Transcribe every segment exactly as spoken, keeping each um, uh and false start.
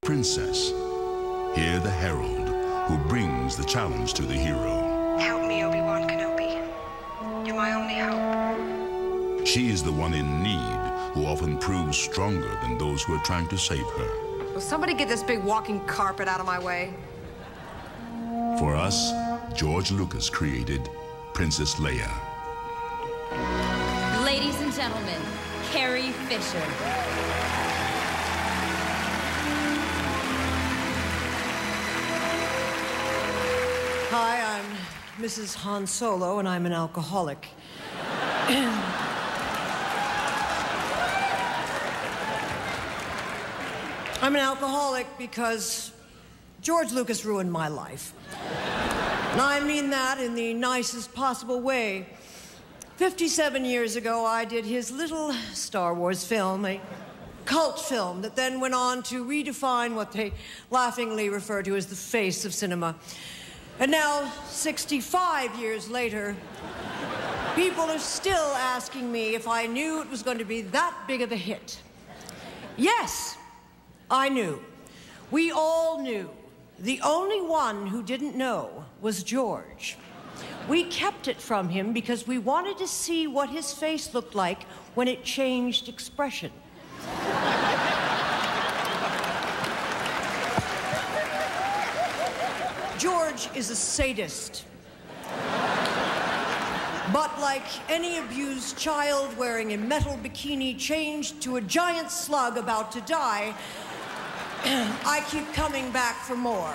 Princess. Hear the herald who brings the challenge to the hero. Help me, Obi-Wan Kenobi. You're my only hope. She is the one in need who often proves stronger than those who are trying to save her. Will somebody get this big walking carpet out of my way? For us, George Lucas created Princess Leia. Ladies and gentlemen, Carrie Fisher. Hi, I'm Missus Han Solo, and I'm an alcoholic. I'm an alcoholic because George Lucas ruined my life. And I mean that in the nicest possible way. fifty-seven years ago, I did his little Star Wars film, a cult film that then went on to redefine what they laughingly refer to as the face of cinema. And now, sixty-five years later, people are still asking me if I knew it was going to be that big of a hit. Yes, I knew. We all knew. The only one who didn't know was George. We kept it from him because we wanted to see what his face looked like when it changed expression. George is a sadist. But like any abused child wearing a metal bikini changed to a giant slug about to die, I keep coming back for more.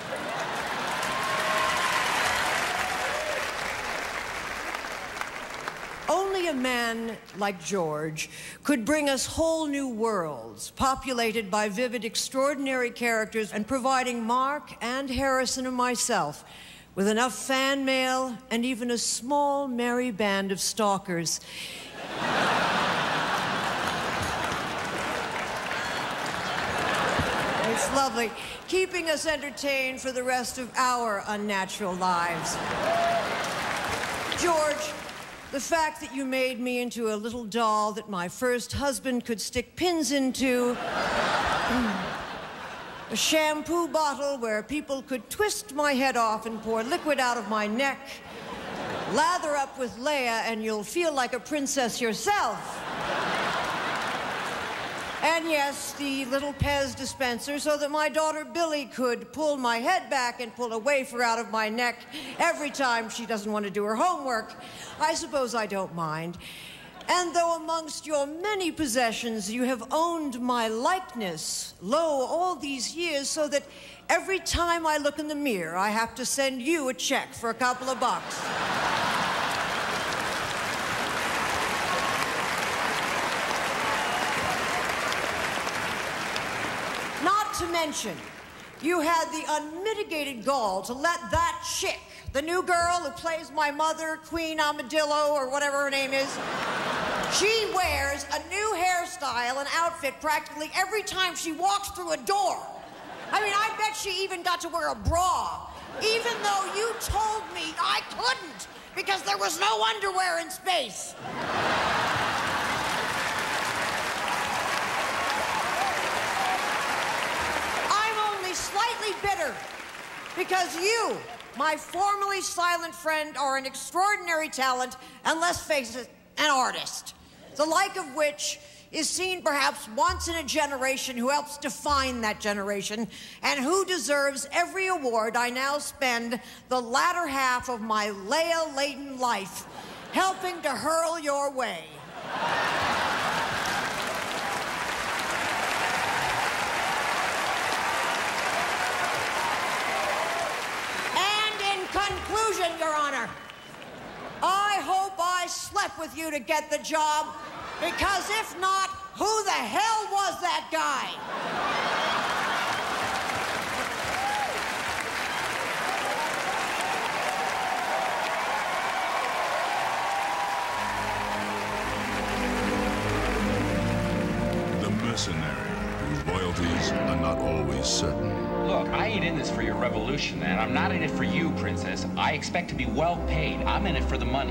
Only a man like George could bring us whole new worlds, populated by vivid, extraordinary characters, and providing Mark and Harrison and myself with enough fan mail and even a small, merry band of stalkers. It's lovely, keeping us entertained for the rest of our unnatural lives. George, the fact that you made me into a little doll that my first husband could stick pins into, a shampoo bottle where people could twist my head off and pour liquid out of my neck, lather up with Leia and you'll feel like a princess yourself. And yes, the little Pez dispenser so that my daughter Billy could pull my head back and pull a wafer out of my neck every time she doesn't want to do her homework. I suppose I don't mind. And though amongst your many possessions you have owned my likeness, lo, all these years, so that every time I look in the mirror, I have to send you a check for a couple of bucks. To mention, you had the unmitigated gall to let that chick, the new girl who plays my mother, Queen Amadillo, or whatever her name is, she wears a new hairstyle and outfit practically every time she walks through a door. I mean, I bet she even got to wear a bra, even though you told me I couldn't because there was no underwear in space. Slightly bitter because you, my formerly silent friend, are an extraordinary talent and, let's face it, an artist, the like of which is seen perhaps once in a generation, who helps define that generation and who deserves every award I now spend the latter half of my Leia-laden life helping to hurl your way. Conclusion, Your Honor, I hope I slept with you to get the job, because if not, who the hell was that guy? The mercenary whose loyalties are not always certain. Look, I ain't in this for your revolution, and I'm not in it for you, Princess. I expect to be well paid. I'm in it for the money.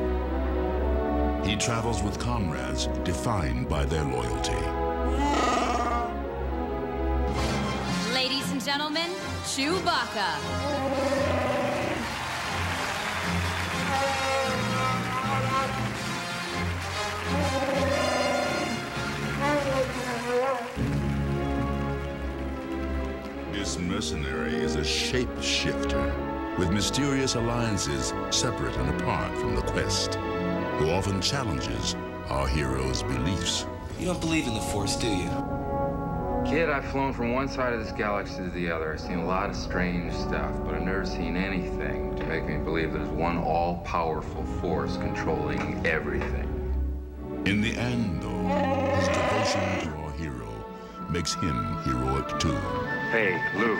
He travels with comrades defined by their loyalty. gentlemen, Chewbacca. This mercenary is a shapeshifter with mysterious alliances separate and apart from the quest, who often challenges our hero's beliefs. You don't believe in the Force, do you? Kid, I've flown from one side of this galaxy to the other. I've seen a lot of strange stuff, but I've never seen anything to make me believe there's one all-powerful force controlling everything. In the end, though, his devotion to our hero makes him heroic too. Hey, Luke.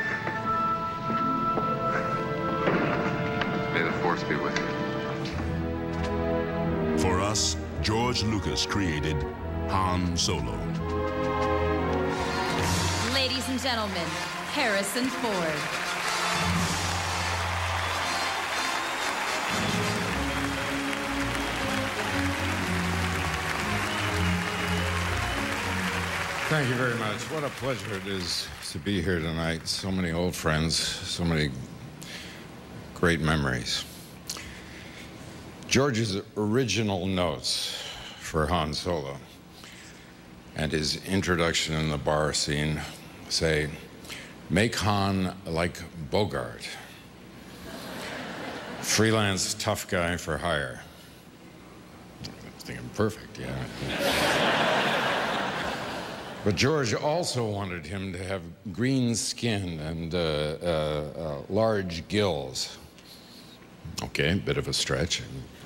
May the Force be with you. For us, George Lucas created Han Solo. Ladies and gentlemen, Harrison Ford. Thank you very much. What a pleasure it is to be here tonight. So many old friends, so many great memories. George's original notes for Han Solo and his introduction in the bar scene say, make Han like Bogart. Freelance tough guy for hire. I was thinking perfect, yeah. But George also wanted him to have green skin and uh, uh, uh, large gills. Okay, a bit of a stretch.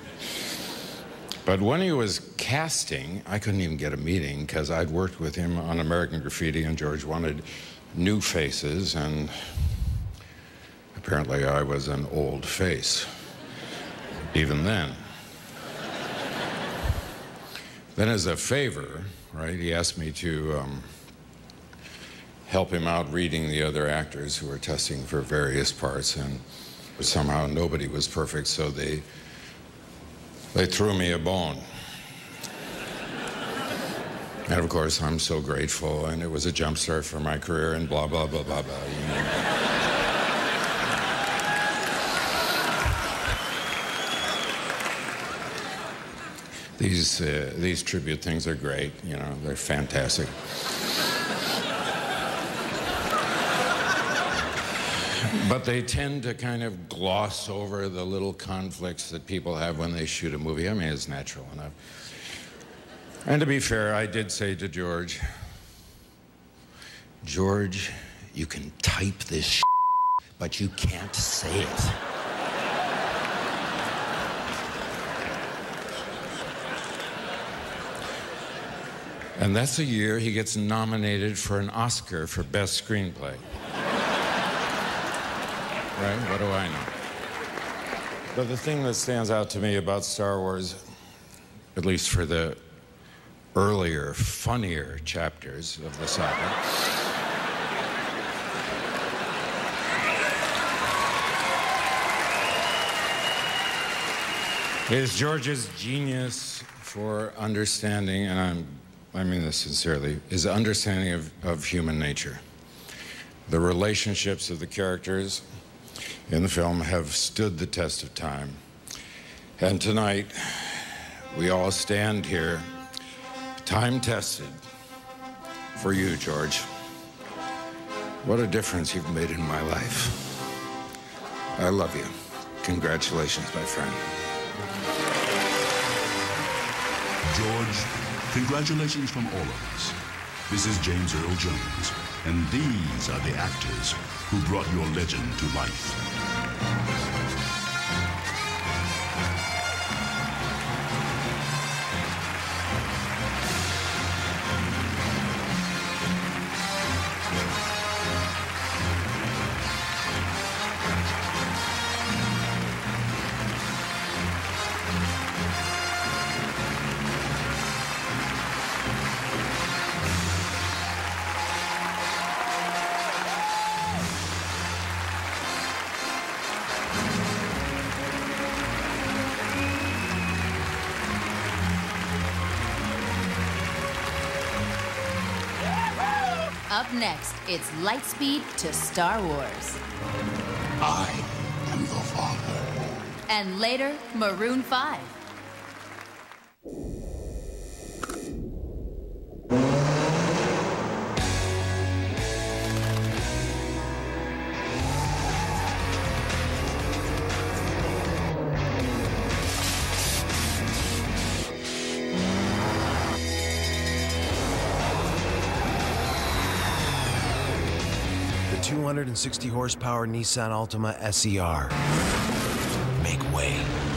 But when he was casting, I couldn't even get a meeting because I'd worked with him on American Graffiti, and George wanted new faces, and apparently I was an old face, even then. Then as a favor, right, he asked me to um, help him out reading the other actors who were testing for various parts, and somehow nobody was perfect, so they they threw me a bone. And of course, I'm so grateful, and it was a jump start for my career, and blah, blah, blah, blah, blah, you know. These, uh, these tribute things are great, you know, they're fantastic. But they tend to kind of gloss over the little conflicts that people have when they shoot a movie. I mean, it's natural enough. And to be fair, I did say to George, George, you can type this shit, but you can't say it. And that's the year he gets nominated for an Oscar for Best Screenplay. Right? What do I know? But the thing that stands out to me about Star Wars, at least for the earlier, funnier chapters of the saga, is George's genius for understanding, and I'm, I mean this sincerely, his understanding of, of human nature. The relationships of the characters in the film have stood the test of time. And tonight, we all stand here, time-tested, for you, George. What a difference you've made in my life. I love you. Congratulations, my friend. George, congratulations from all of us. This is James Earl Jones, and these are the actors who brought your legend to life. Up next, it's Lightspeed to Star Wars. I am your father. And later, Maroon five. two hundred sixty horsepower Nissan Altima S E R. Make way.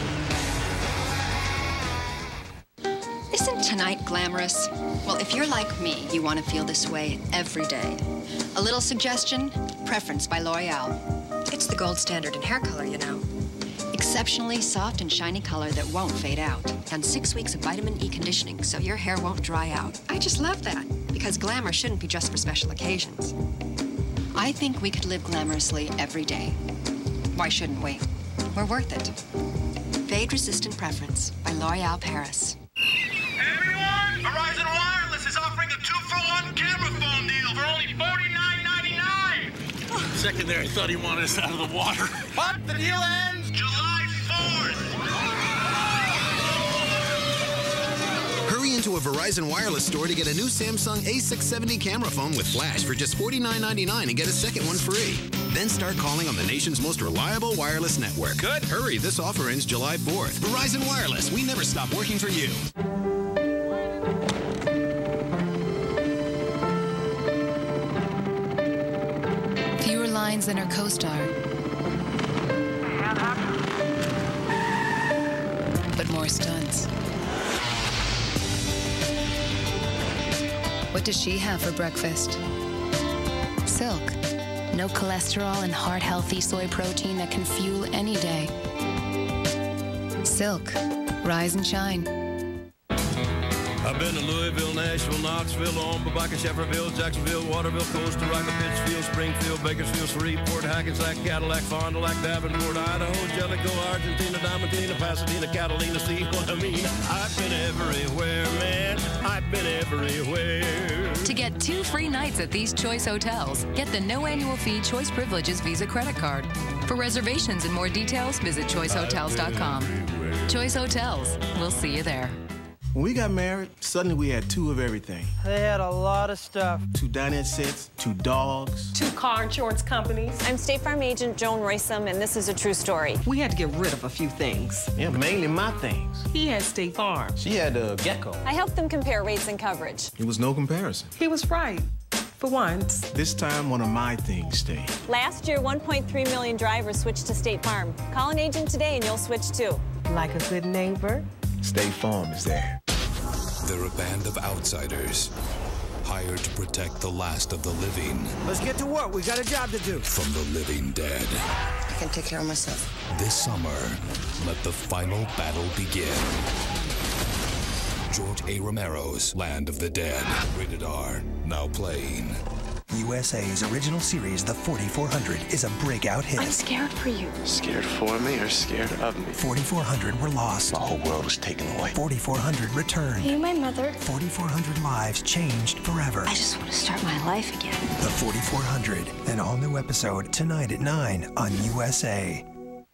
Isn't tonight glamorous? Well, if you're like me, you want to feel this way every day. A little suggestion? Preference by L'Oreal. It's the gold standard in hair color, you know. Exceptionally soft and shiny color that won't fade out. And six weeks of vitamin E conditioning so your hair won't dry out. I just love that, because glamour shouldn't be just for special occasions. I think we could live glamorously every day. Why shouldn't we? We're worth it. Fade-resistant preference by L'Oreal Paris. Everyone, Verizon Wireless is offering a two-for-one camera phone deal for only forty-nine ninety-nine. Second there, I thought he wanted us out of the water. But the deal ends July fourth. Hurry into a Verizon Wireless store to get a new Samsung A six seventy camera phone with flash for just forty-nine ninety-nine and get a second one free. Then start calling on the nation's most reliable wireless network. Good. Hurry, this offer ends July fourth. Verizon Wireless, we never stop working for you. Fewer lines than her co-star. But more stunts. What does she have for breakfast? Silk. No cholesterol and heart-healthy soy protein that can fuel any day. Silk. Rise and shine. I've been to Louisville, Nashville, Knoxville, Omaha, Shefferville, Jacksonville, Waterville, Costa Rica, Pittsfield, Springfield, Bakersfield, Shreveport, Hackensack, Cadillac, Fond du Lac, Davenport, Idaho, Jellicoe, Argentina, Diamantina, Pasadena, Catalina, see what I mean? I've been everywhere, man. I've been everywhere. To get two free nights at these Choice hotels, get the no annual fee Choice Privileges Visa credit card. For reservations and more details, visit choice hotels dot com. Choice Hotels. We'll see you there. When we got married, suddenly we had two of everything. They had a lot of stuff. Two dinette sets, two dogs. Two car insurance companies. I'm State Farm agent Joan Roysum, and this is a true story. We had to get rid of a few things. Yeah, mainly my things. He had State Farm. She had a gecko. I helped them compare rates and coverage. It was no comparison. He was right. For once. This time, one of my things stayed. Last year, one point three million drivers switched to State Farm. Call an agent today and you'll switch too. Like a good neighbor, State Farm is there. They're a band of outsiders, hired to protect the last of the living. Let's get to work. We got a job to do. From the living dead. I can take care of myself. This summer, let the final battle begin. George A. Romero's Land of the Dead. Rated R. Now playing. U S A's original series, The forty-four hundred, is a breakout hit. I'm scared for you. Scared for me or scared of me? forty-four hundred were lost. The whole world was taken away. forty-four hundred returned. Are you my mother? forty-four hundred lives changed forever. I just want to start my life again. The forty-four hundred, an all-new episode tonight at nine on U S A.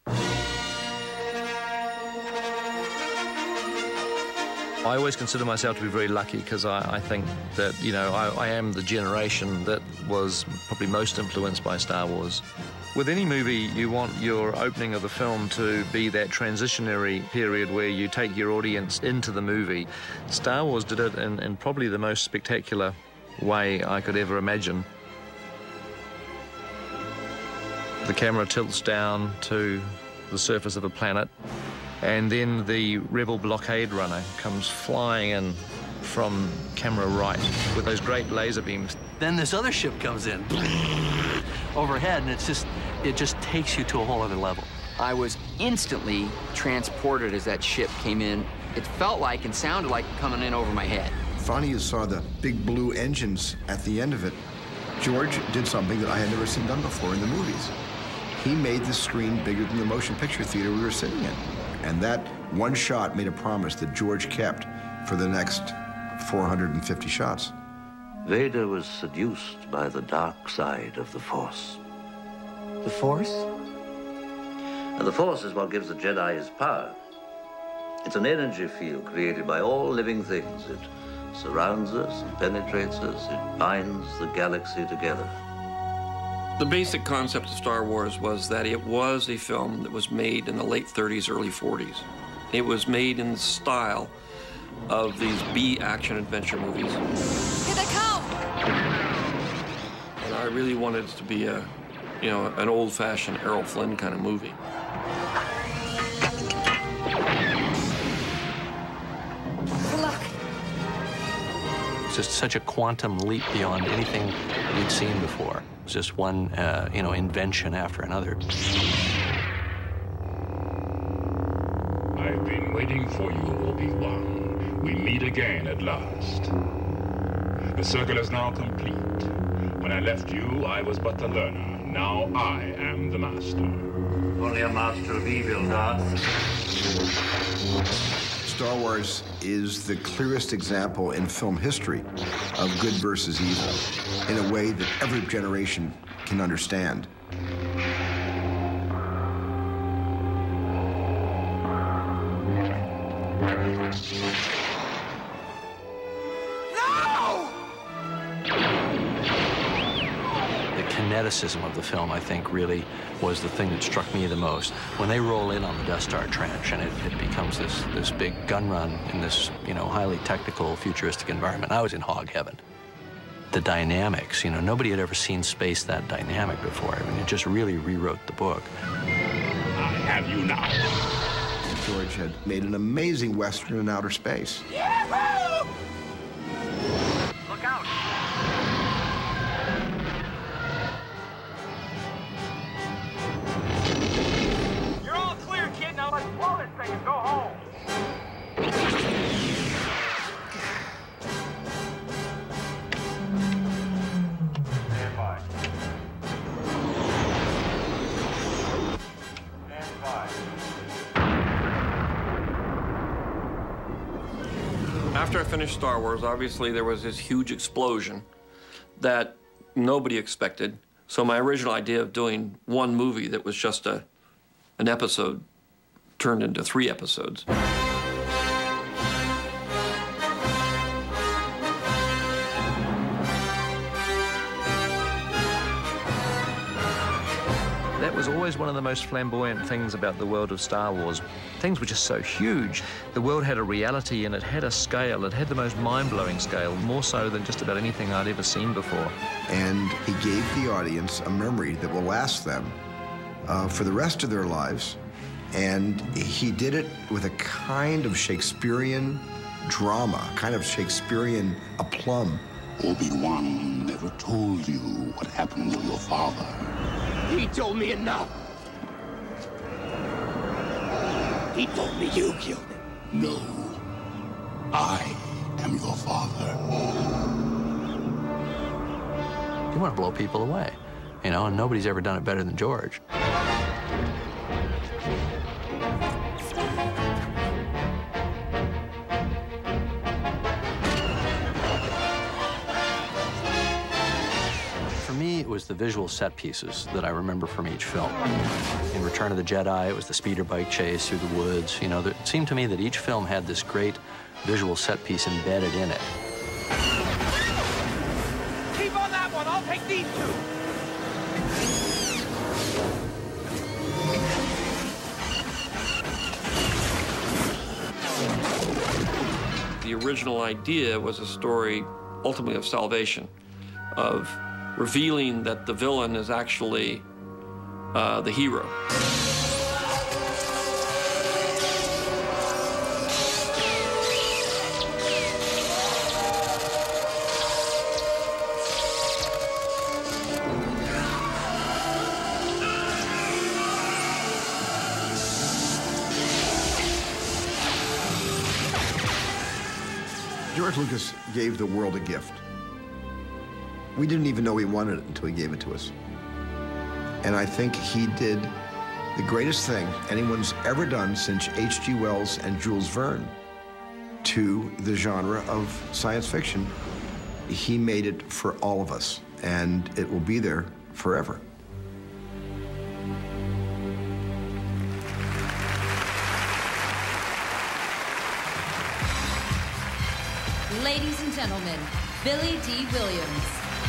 I always consider myself to be very lucky because I, I think that, you know, I, I am the generation that was probably most influenced by Star Wars. With any movie, you want your opening of the film to be that transitionary period where you take your audience into the movie. Star Wars did it in, in probably the most spectacular way I could ever imagine. The camera tilts down to the surface of a planet, and then the rebel blockade runner comes flying in from camera right with those great laser beams. Then this other ship comes in overhead, and it's just, it just takes you to a whole other level. I was instantly transported as that ship came in. It felt like and sounded like coming in over my head. Finally, you saw the big blue engines at the end of it. George did something that I had never seen done before in the movies. He made the screen bigger than the motion picture theater we were sitting in. And that one shot made a promise that George kept for the next four hundred fifty shots. Vader was seduced by the dark side of the Force. The Force? And the Force is what gives the Jedi his power. It's an energy field created by all living things. It surrounds us and penetrates us. It binds the galaxy together. The basic concept of Star Wars was that it was a film that was made in the late thirties, early forties. It was made in the style of these B action adventure movies. Here they come! And I really wanted it to be a, you know, an old-fashioned Errol Flynn kind of movie. Good luck. It's just such a quantum leap beyond anything we'd seen before. It's just one, uh, you know, invention after another. I've been waiting for you, Obi-Wan. We meet again at last. The circle is now complete. When I left you, I was but the learner. Now I am the master. Only a master of evil, Darth. Star Wars is the clearest example in film history of good versus evil in a way that every generation can understand. Kineticism of the film, I think, really was the thing that struck me the most. When they roll in on the Death Star trench and it, it becomes this, this big gun run in this, you know, highly technical, futuristic environment, I was in hog heaven. The dynamics, you know, nobody had ever seen space that dynamic before. I mean, it just really rewrote the book. I have you now. George had made an amazing Western in outer space. Yahoo! Look out! Now let's blow this thing and go home. Stand by. Stand by. After I finished Star Wars, obviously there was this huge explosion that nobody expected. So my original idea of doing one movie that was just a an episode turned into three episodes. That was always one of the most flamboyant things about the world of Star Wars. Things were just so huge. The world had a reality and it had a scale. It had the most mind-blowing scale, more so than just about anything I'd ever seen before. And he gave the audience a memory that will last them uh, for the rest of their lives. And he did it with a kind of Shakespearean drama, kind of Shakespearean aplomb. Obi-Wan never told you what happened to your father. He told me enough. He told me you killed him. No. I am your father. You want to blow people away, you know, and nobody's ever done it better than George. It was the visual set pieces that I remember from each film. In Return of the Jedi, it was the speeder bike chase through the woods. You know, it seemed to me that each film had this great visual set piece embedded in it. Keep on that one. I'll take these two. The original idea was a story, ultimately, of salvation, of revealing that the villain is actually uh, the hero. George Lucas gave the world a gift. We didn't even know he wanted it until he gave it to us. And I think he did the greatest thing anyone's ever done since H G Wells and Jules Verne to the genre of science fiction He made it for all of us, and it will be there forever. Ladies and gentlemen, Billy D. Williams.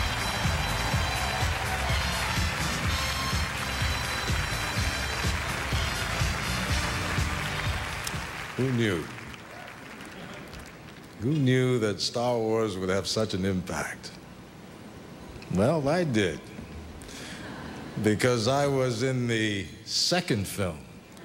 Who knew? Who knew that Star Wars would have such an impact? Well, I did. Because I was in the second film.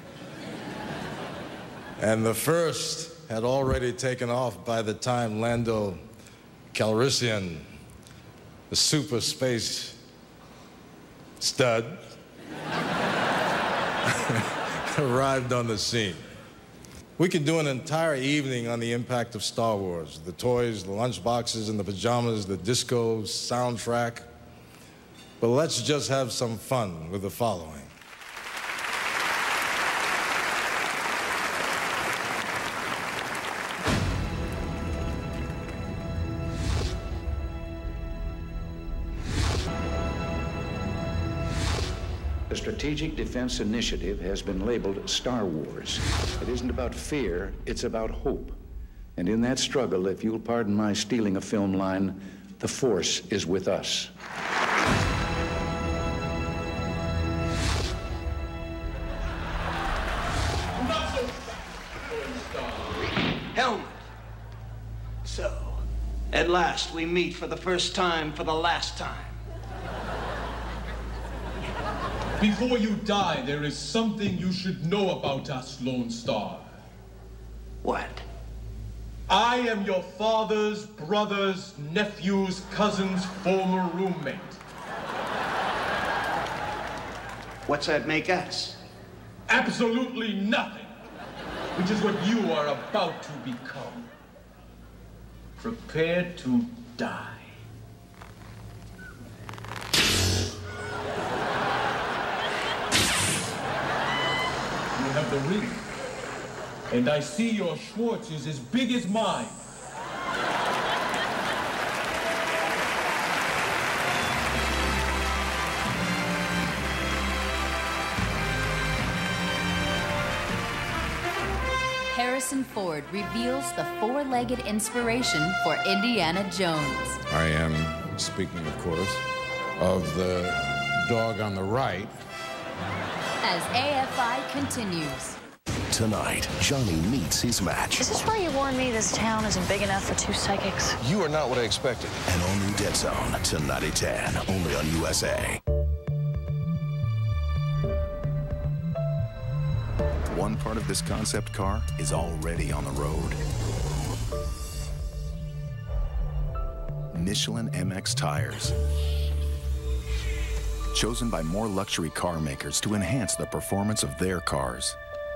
And the first had already taken off by the time Lando Calrissian, the super space stud, arrived on the scene. We could do an entire evening on the impact of Star Wars, the toys, the lunchboxes, and the pajamas, the disco soundtrack. But let's just have some fun with the following. The Strategic Defense Initiative has been labeled Star Wars. It isn't about fear, it's about hope. And in that struggle, if you'll pardon my stealing a film line, the Force is with us. Helmet. So, at last we meet for the first time for the last time. Before you die, there is something you should know about us, Lone Star. What? I am your father's brother's nephew's cousin's former roommate. What's that make us? Absolutely nothing, which is what you are about to become. Prepare to die. You have the ring, and I see your Schwartz is as big as mine. Harrison Ford reveals the four-legged inspiration for Indiana Jones. I am speaking, of course, of the dog on the right. As A F I continues. Tonight, Johnny meets his match. Is this where you warned me this town isn't big enough for two psychics? You are not what I expected. An all-new Dead Zone, tonight at ten, only on U S A. One part of this concept car is already on the road. Michelin M X tires. Chosen by more luxury car makers to enhance the performance of their cars.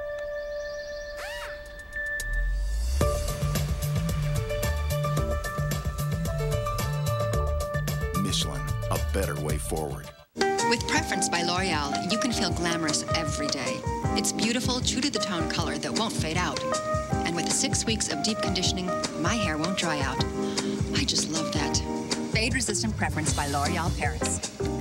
Michelin, a better way forward. With Preference by L'Oreal, you can feel glamorous every day. It's beautiful, true-to-the-tone color that won't fade out. And with six weeks of deep conditioning, my hair won't dry out. I just love that. Fade-resistant Preference by L'Oreal Paris.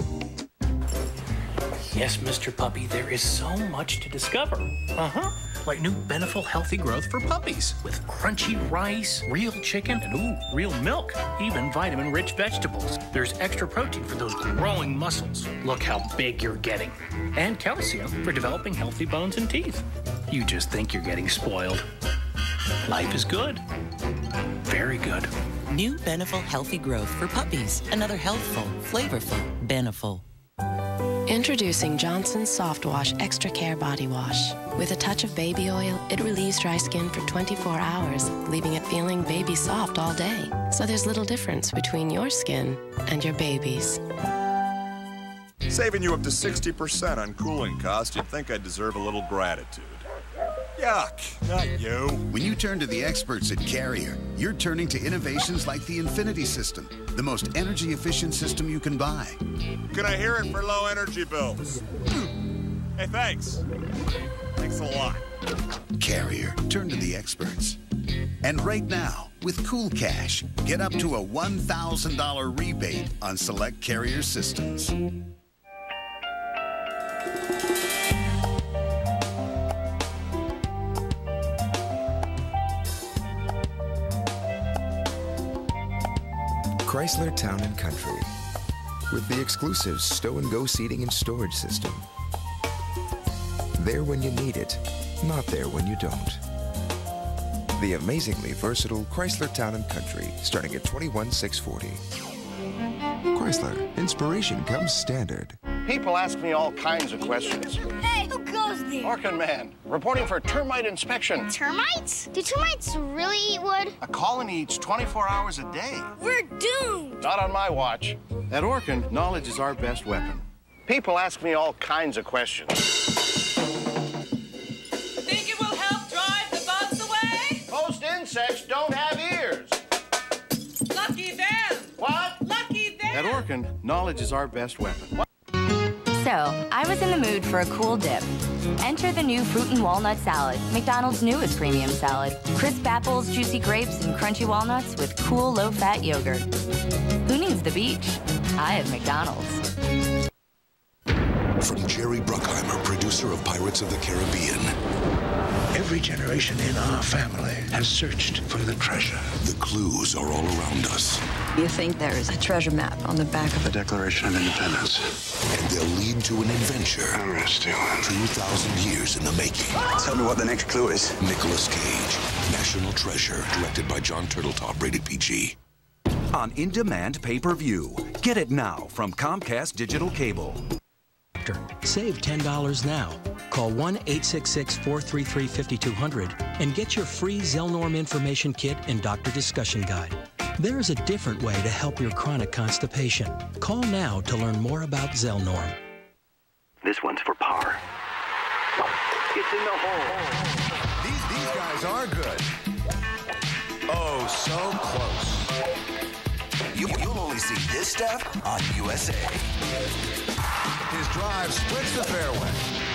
Yes, Mister Puppy, there is so much to discover. Uh-huh. Like new Beneful Healthy Growth for puppies with crunchy rice, real chicken, and ooh, real milk. Even vitamin-rich vegetables. There's extra protein for those growing muscles. Look how big you're getting. And calcium for developing healthy bones and teeth. You just think you're getting spoiled. Life is good. Very good. New Beneful Healthy Growth for puppies. Another healthful, flavorful Beneful. Introducing Johnson's Soft Wash Extra Care Body Wash. With a touch of baby oil, it relieves dry skin for twenty-four hours, leaving it feeling baby soft all day. So there's little difference between your skin and your baby's. Saving you up to sixty percent on cooling costs, you'd think I'd deserve a little gratitude. Yuck, not you. When you turn to the experts at Carrier, you're turning to innovations like the Infinity System, the most energy-efficient system you can buy. Can I hear it for low energy bills? Hey, thanks. Thanks a lot. Carrier, turn to the experts. And right now, with Cool Cash, get up to a one thousand dollar rebate on select carrier systems. Chrysler Town and Country, with the exclusive stow and go seating and storage system. There when you need it, not there when you don't. The amazingly versatile Chrysler Town and Country, starting at twenty-one thousand six hundred forty dollars. Chrysler, inspiration comes standard. People ask me all kinds of questions. Hey, who goes there? Orkin Man, reporting for termite inspection. Termites? Do termites really eat wood? A colony eats twenty-four hours a day. We're doomed. Not on my watch. At Orkin, knowledge is our best weapon. People ask me all kinds of questions. Think it will help drive the bugs away? Most insects don't have ears. Lucky them. What? Lucky them. At Orkin, knowledge is our best weapon. What? So, I was in the mood for a cool dip. Enter the new fruit and walnut salad, McDonald's newest premium salad. Crisp apples, juicy grapes, and crunchy walnuts with cool, low-fat yogurt. Who needs the beach? I have McDonald's. From Jerry Bruckheimer, producer of Pirates of the Caribbean. Every generation in our family has searched for the treasure. The clues are all around us. You think there is a treasure map on the back of The Declaration of Independence. And they'll lead to an adventure. Interesting. two thousand years in the making. Tell me what the next clue is. Nicolas Cage, National Treasure, directed by John Turteltaub, rated P G. On in-demand pay-per-view. Get it now from Comcast Digital Cable. Save ten dollars now. Call one eight six six, four three three, five two zero zero and get your free Zelnorm information kit and doctor discussion guide. There is a different way to help your chronic constipation. Call now to learn more about Zelnorm. This one's for par. It's in the hole. These, these guys are good. Oh, so close. You, you'll only see this stuff on U S A. His drive splits the fairway.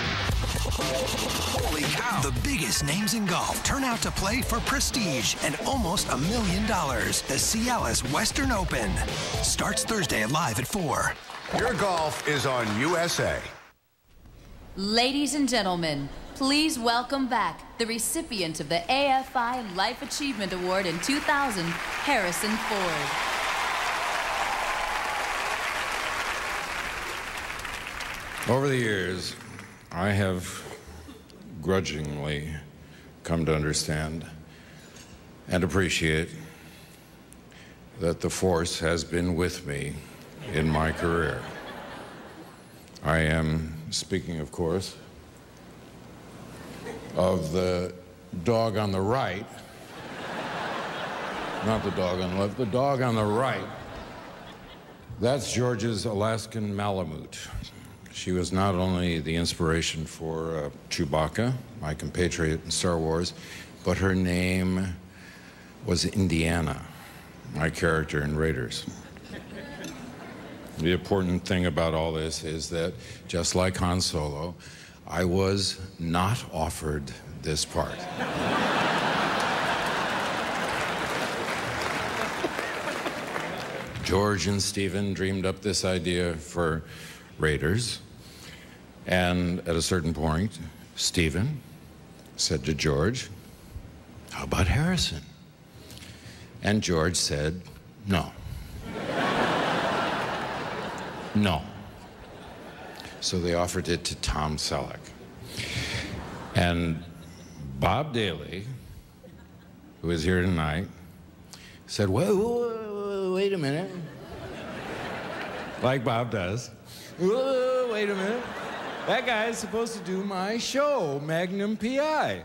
Holy cow! The biggest names in golf turn out to play for prestige and almost a million dollars. The Cialis Western Open starts Thursday live at four. Your golf is on U S A. Ladies and gentlemen, please welcome back the recipient of the A F I Life Achievement Award in two thousand, Harrison Ford. Over the years, I have grudgingly come to understand and appreciate that the Force has been with me in my career. I am speaking, of course, of the dog on the right, not the dog on the left, the dog on the right. That's George's Alaskan Malamute. She was not only the inspiration for uh, Chewbacca, my compatriot in Star Wars, but her name was Indiana, my character in Raiders. The important thing about all this is that, just like Han Solo, I was not offered this part. George and Stephen dreamed up this idea for Raiders. And at a certain point, Stephen said to George, "How about Harrison?" And George said, "No." No. So they offered it to Tom Selleck. And Bob Daly, who is here tonight, said, wait, wait, wait a minute. Like Bob does. Wait a minute. That guy is supposed to do my show, Magnum P I.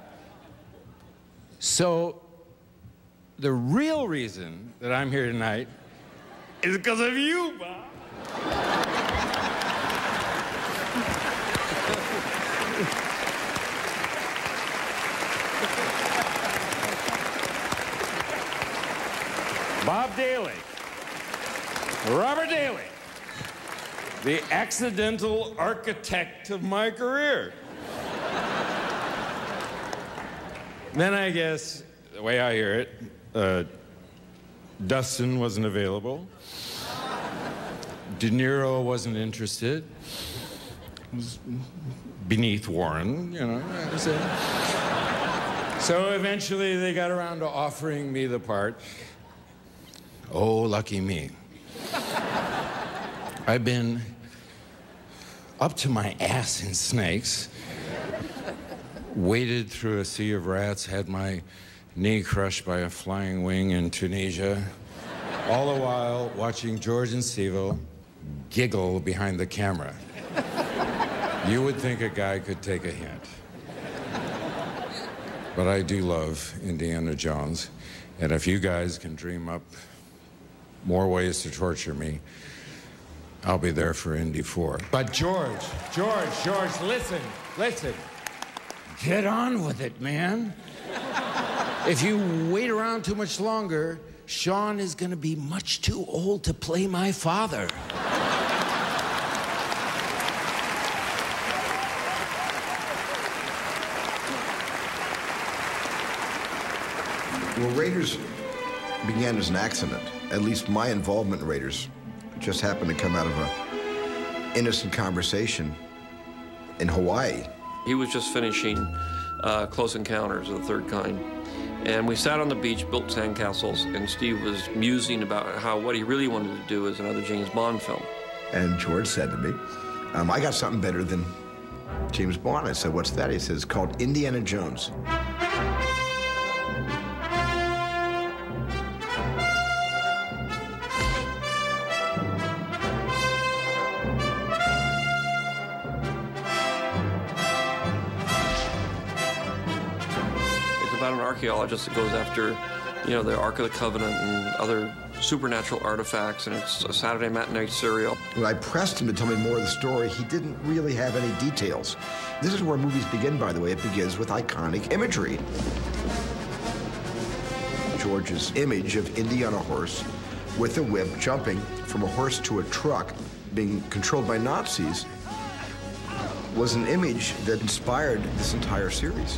So the real reason that I'm here tonight is because of you, Bob. Bob Daly, Robert Daly, the accidental architect of my career. Then I guess the way I hear it, uh, Dustin wasn't available. De Niro wasn't interested. It was beneath Warren, you know. So eventually they got around to offering me the part. Oh, lucky me. I've been up to my ass in snakes, waded through a sea of rats, had my knee crushed by a flying wing in Tunisia, all the while watching George and Steve-O giggle behind the camera. You would think a guy could take a hint. But I do love Indiana Jones, and if you guys can dream up more ways to torture me, I'll be there for Indy four. But George, George, George, listen, listen. Get on with it, man. If you wait around too much longer, Sean is gonna be much too old to play my father. Well, Raiders began as an accident. At least my involvement in Raiders just happened to come out of a innocent conversation in Hawaii. He was just finishing uh, Close Encounters of the Third Kind. And we sat on the beach, built sandcastles, and Steve was musing about how what he really wanted to do is another James Bond film. And George said to me, um, I got something better than James Bond. I said, what's that? He says, it's called Indiana Jones. Archaeologist that goes after, you know, the Ark of the Covenant and other supernatural artifacts, and it's a Saturday matinee serial. When I pressed him to tell me more of the story, he didn't really have any details. This is where movies begin, by the way. It begins with iconic imagery. George's image of Indy on a horse with a whip jumping from a horse to a truck being controlled by Nazis was an image that inspired this entire series.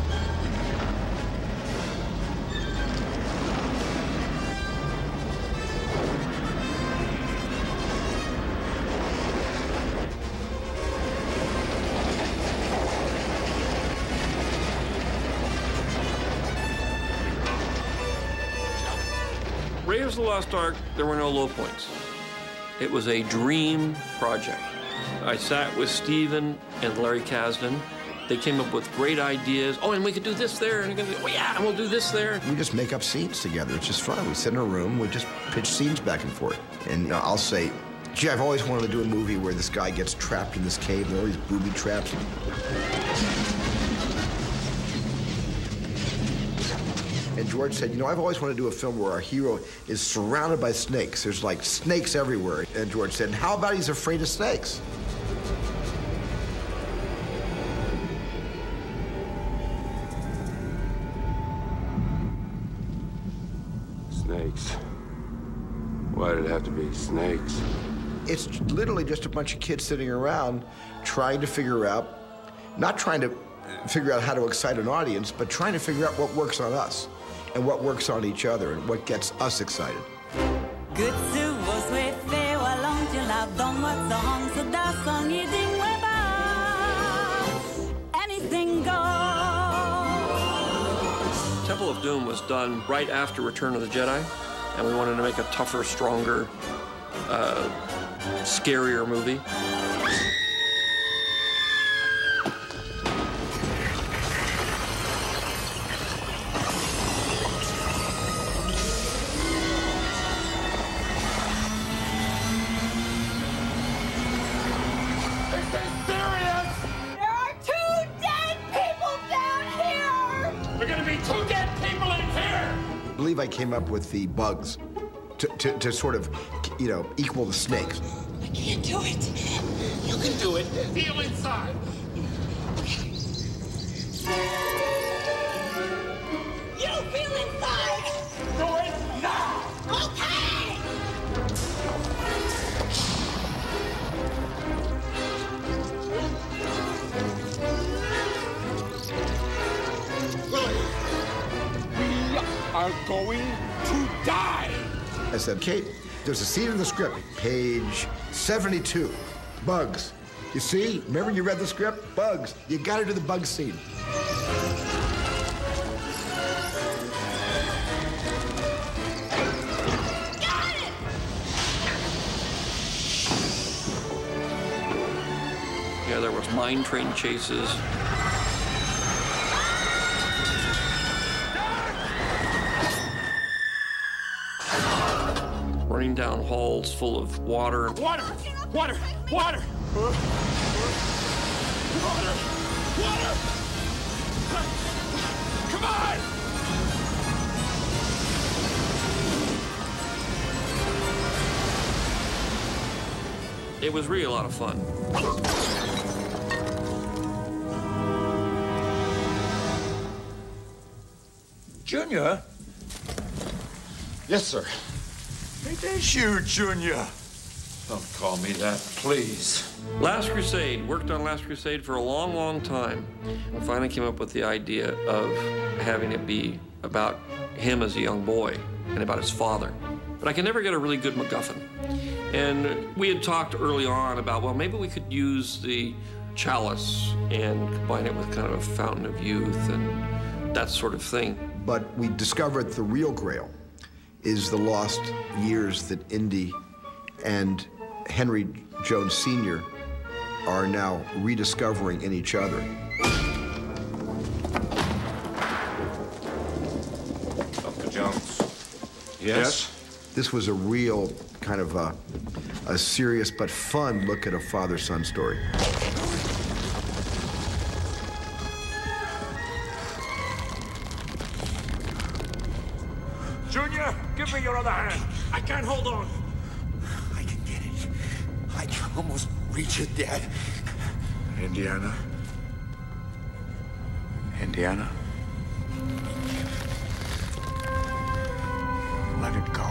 Raiders of the Lost Ark, there were no low points. It was a dream project. I sat with Steven and Larry Kasdan. They came up with great ideas. Oh, and we could do this there, and oh yeah, and we'll do this there. We just make up scenes together. It's just fun. We sit in a room, we just pitch scenes back and forth. And uh, I'll say, gee, I've always wanted to do a movie where this guy gets trapped in this cave and all these booby traps. And George said, you know, I've always wanted to do a film where our hero is surrounded by snakes. There's like snakes everywhere. And George said, how about he's afraid of snakes? Snakes. Why did it have to be snakes? It's literally just a bunch of kids sitting around trying to figure out, not trying to figure out how to excite an audience, but trying to figure out what works on us and what works on each other and what gets us excited. Anything goes. Temple of Doom was done right after Return of the Jedi, and we wanted to make a tougher, stronger, uh, scarier movie. I came up with the bugs to, to, to sort of, you know, equal the snakes. I can't do it. You can do it. Feel inside. You feel inside. Do it now. Okay. I said, Kate, there's a scene in the script, page seventy-two, bugs. You see? Remember you read the script? Bugs. You got to do the bug scene. Yeah, there was mine train chases. Running down halls full of water. Water! Water! Water! Water! Water! Come on! It was really a lot of fun. Junior? Yes, sir. It is you, Junior. Don't call me that, please. Last Crusade, worked on Last Crusade for a long, long time. And finally came up with the idea of having it be about him as a young boy and about his father. But I could never get a really good MacGuffin. And we had talked early on about, well, maybe we could use the chalice and combine it with kind of a fountain of youth and that sort of thing. But we discovered the real Grail is the lost years that Indy and Henry Jones Senior are now rediscovering in each other. Doctor Jones. Yes? This was a real kind of a, a serious but fun look at a father-son story. Junior, give me your other hand. I can't hold on. I can get it. I can almost reach it, Dad. Indiana. Indiana. Let it go.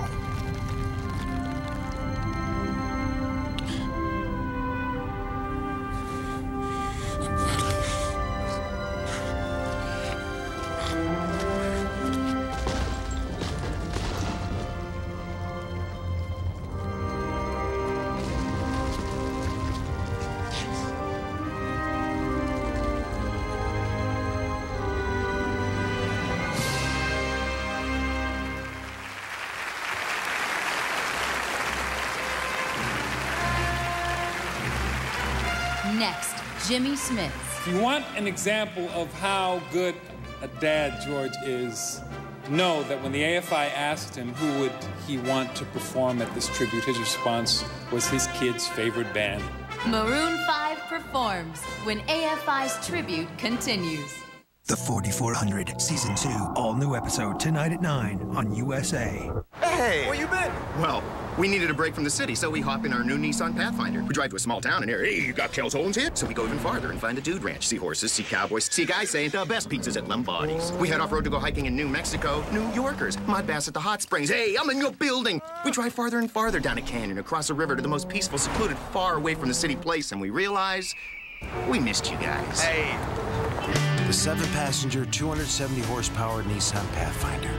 Next, Jimmy Smits. If you want an example of how good a dad George is, know that when the A F I asked him who would he want to perform at this tribute, his response was his kid's favorite band. Maroon five performs when A F I's tribute continues. The forty-four hundred, Season two, all-new episode tonight at nine on U S A. Hey! Where you been? Well, we needed a break from the city, so we hop in our new Nissan Pathfinder. We drive to a small town and here, hey, you got Kel's Holdings here? So we go even farther and find a dude ranch, see horses, see cowboys, see guys saying the best pizzas at Lombardi's. We head off-road to go hiking in New Mexico, New Yorkers, mud baths at the hot springs. Hey, I'm in your building! We drive farther and farther down a canyon, across a river to the most peaceful, secluded, far away from the city place, and we realize we missed you guys. Hey! The seven-passenger, two hundred seventy horsepower Nissan Pathfinder.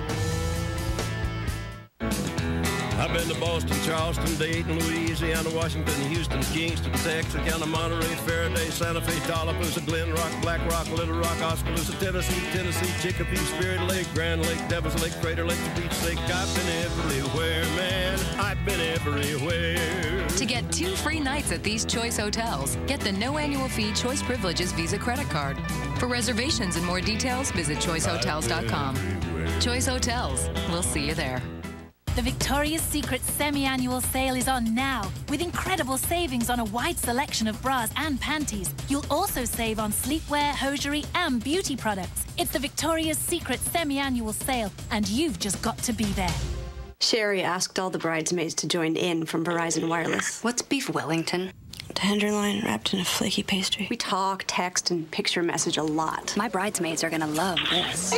I've been to Boston, Charleston, Dayton, Louisiana, Washington, Houston, Kingston, Texarkana, Monterey, Faraday, Santa Fe, Tallapoosa, Glen Rock, Black Rock, Little Rock, Oskaloosa, Tennessee, Tennessee, Chicopee, Spirit Lake, Grand Lake, Devils Lake, Crater Lake, Beach Lake. I've been everywhere, man. I've been everywhere. To get two free nights at these Choice hotels, get the no annual fee Choice Privileges Visa credit card. For reservations and more details, visit choice hotels dot com. Choice Hotels. We'll see you there. The Victoria's Secret semi-annual sale is on now, with incredible savings on a wide selection of bras and panties. You'll also save on sleepwear, hosiery, and beauty products. It's the Victoria's Secret semi-annual sale, and you've just got to be there. Sherry asked all the bridesmaids to join in from Verizon Wireless. What's beef Wellington? Tenderloin wrapped in a flaky pastry. We talk, text, and picture message a lot. My bridesmaids are gonna love this.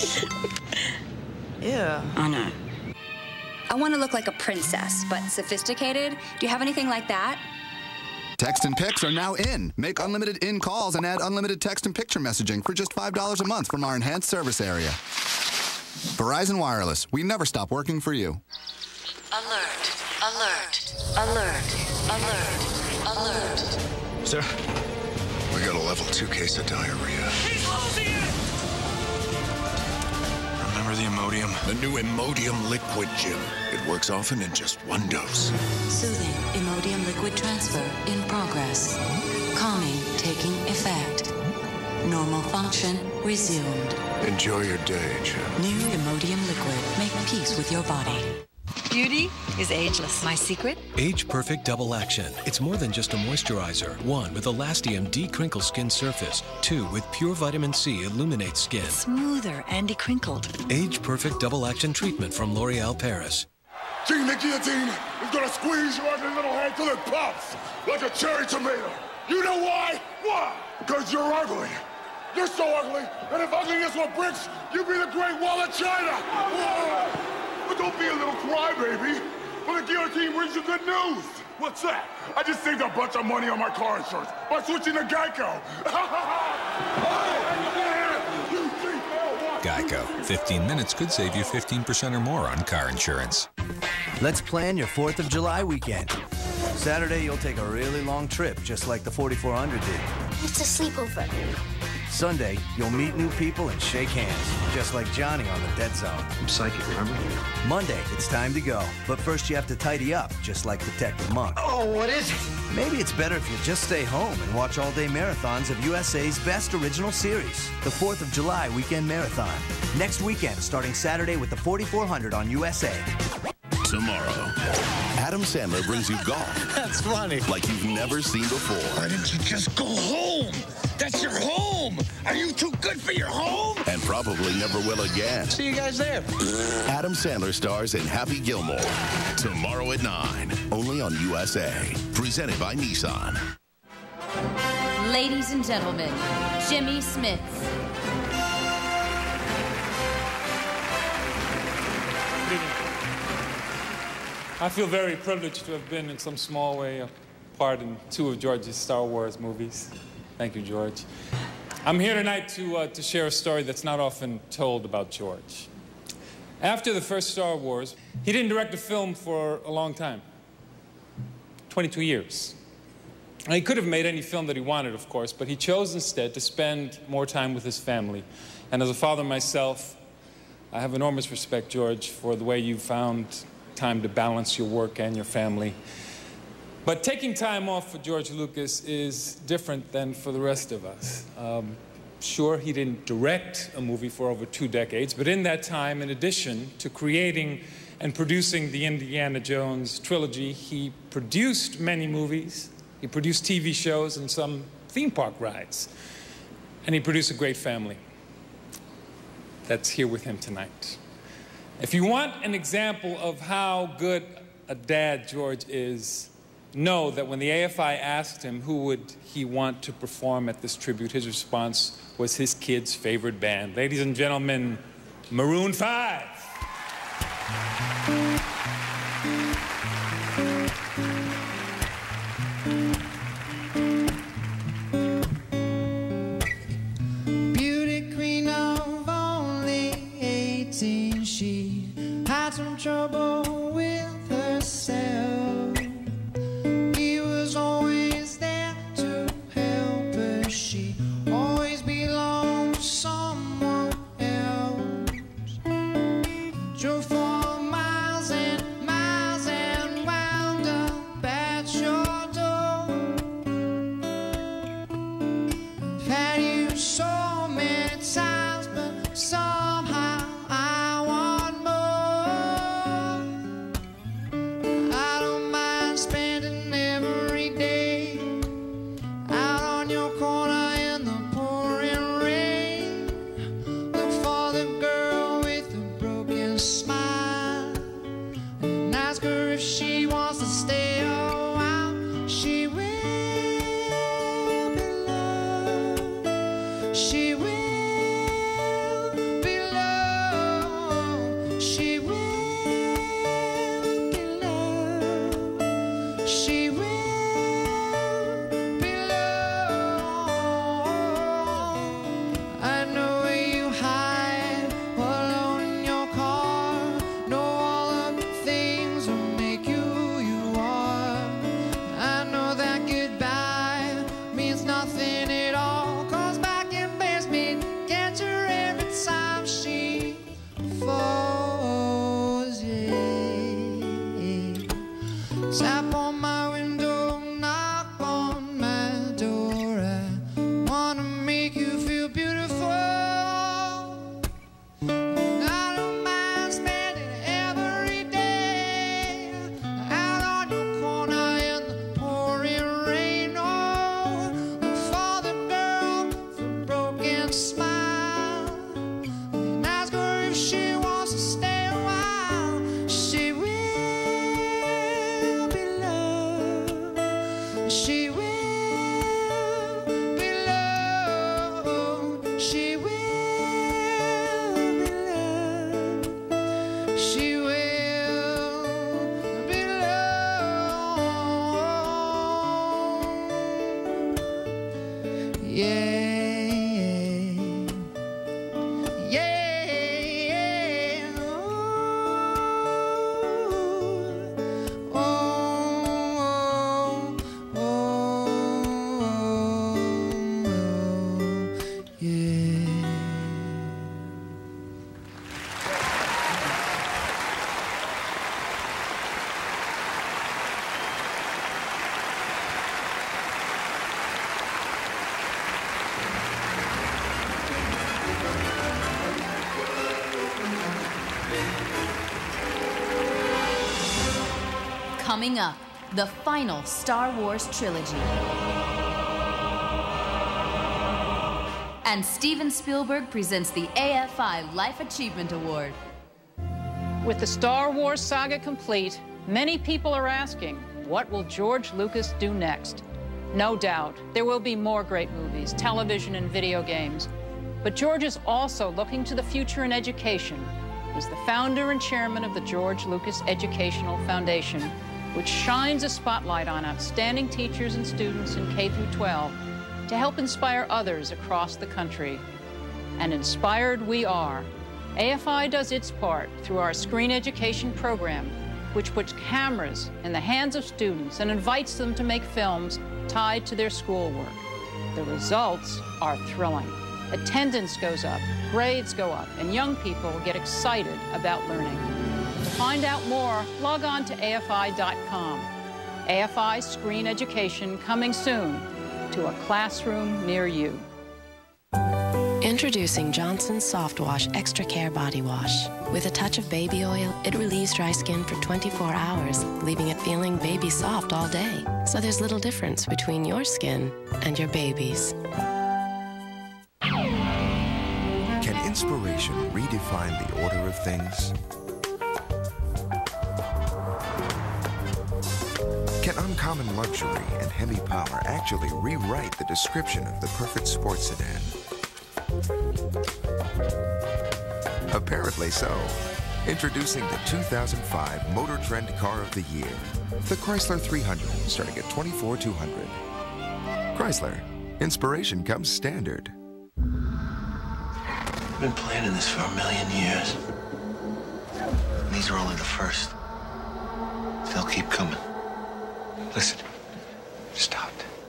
Yeah. I know. I want to look like a princess, but sophisticated. Do you have anything like that? Text and pics are now in. Make unlimited in calls and add unlimited text and picture messaging for just five dollars a month from our enhanced service area. Verizon Wireless. We never stop working for you. Alert. Alert. Alert. Alert. Alert. Sir? We got a level two case of diarrhea. He's losing it! Remember the Imodium? The new Imodium liquid, Jim. It works often in just one dose. Soothing Imodium liquid transfer in progress. Calming taking effect. Normal function resumed. Enjoy your day, Jim. New Imodium liquid. Make peace with your body. Beauty is ageless. My secret? Age Perfect Double Action. It's more than just a moisturizer. One, with Elastium de-crinkle skin surface. Two, with pure vitamin C illuminates skin. Smoother and decrinkled. Age Perfect Double Action treatment from L'Oreal Paris. Gene the guillotine is gonna squeeze your ugly little head till it pops like a cherry tomato. You know why? Why? Because you're ugly. You're so ugly, and if ugliness were bricks, you'd be the Great Wall of China. Whoa. But don't be a little crybaby. Well, the guillotine brings you good news. What's that? I just saved a bunch of money on my car insurance by switching to Geico. Geico. fifteen minutes could save you fifteen percent or more on car insurance. Let's plan your fourth of July weekend. Saturday, you'll take a really long trip, just like the forty-four hundred did. It's a sleepover. Sunday, you'll meet new people and shake hands, just like Johnny on the Dead Zone. I'm psychic, remember? Monday, it's time to go. But first, you have to tidy up, just like Detective Monk. Oh, what is it? Maybe it's better if you just stay home and watch all-day marathons of U S A's best original series, the fourth of July Weekend Marathon. Next weekend, starting Saturday with the forty-four hundred on U S A. Tomorrow, Adam Sandler brings you golf. That's funny. Like you've never seen before. Why didn't you just go home? That's your home. Are you too good for your home? And probably never will again. See you guys there. Adam Sandler stars in Happy Gilmore. Tomorrow at nine, only on U S A. Presented by Nissan. Ladies and gentlemen, Jimmy Smits. I feel very privileged to have been in some small way a part in two of George's Star Wars movies. Thank you, George. I'm here tonight to, uh, to share a story that's not often told about George. After the first Star Wars, he didn't direct a film for a long time, twenty-two years. And he could have made any film that he wanted, of course, but he chose instead to spend more time with his family. And as a father myself, I have enormous respect, George, for the way you found time to balance your work and your family. But taking time off for George Lucas is different than for the rest of us. Um, sure, he didn't direct a movie for over two decades, but in that time, in addition to creating and producing the Indiana Jones trilogy, he produced many movies, he produced T V shows and some theme park rides, and he produced a great family that's here with him tonight. If you want an example of how good a dad George is, know that when the A F I asked him who would he want to perform at this tribute, his response was his kid's favorite band. Ladies and gentlemen, Maroon five. Beauty queen of only eighteen, she had some trouble with herself. He was always there to help her. She always belonged to someone else. Drove for miles and miles and wound up at your door. I've had you so many times, but somehow I want more. I don't mind spending every day out on your corner in the pouring rain. Look for the girl with the broken smile and ask her if she wants to stay a while. She will be loved. She will be loved. She will be loved. She will be loved. I know where you hide alone in your car. Know all of the things Tap on my window, knock on my door. I wanna make you feel beautiful. And I don't mind spending every day out on your corner in the pouring rain. Oh, look for the girl with a broken smile and ask her if she wants to stay a while. She will be loved. She will be loved. She will be loved. She will be loved. Yeah. Yeah. Oh, oh, oh, yeah. Coming up, the final Star Wars trilogy. And Steven Spielberg presents the A F I Life Achievement Award. With the Star Wars saga complete, many people are asking, what will George Lucas do next? No doubt, there will be more great movies, television, and video games. But George is also looking to the future in education. He's the founder and chairman of the George Lucas Educational Foundation, which shines a spotlight on outstanding teachers and students in K through twelve to help inspire others across the country. And inspired we are. A F I does its part through our screen education program, which puts cameras in the hands of students and invites them to make films tied to their schoolwork. The results are thrilling. Attendance goes up, grades go up, and young people get excited about learning. To find out more, log on to A F I dot com. A F I Screen Education coming soon to a classroom near you. Introducing Johnson's Soft Wash Extra Care Body Wash. With a touch of baby oil, it relieves dry skin for twenty-four hours, leaving it feeling baby soft all day. So there's little difference between your skin and your baby's. Can inspiration redefine the order of things? Can uncommon luxury and heavy power actually rewrite the description of the perfect sports sedan? Apparently so. Introducing the two thousand five Motor Trend Car of the Year, the Chrysler three hundred, starting at twenty-four thousand two hundred. Chrysler, inspiration comes standard. I've been planning this for a million years. And these are only the first. They'll keep coming. Listen, stopped.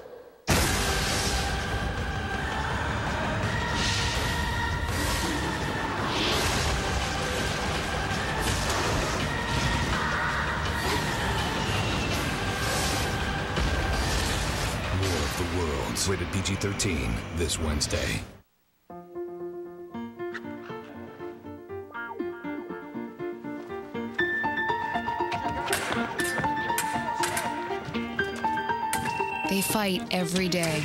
War of the Worlds, rated P G thirteen, this Wednesday. They fight every day.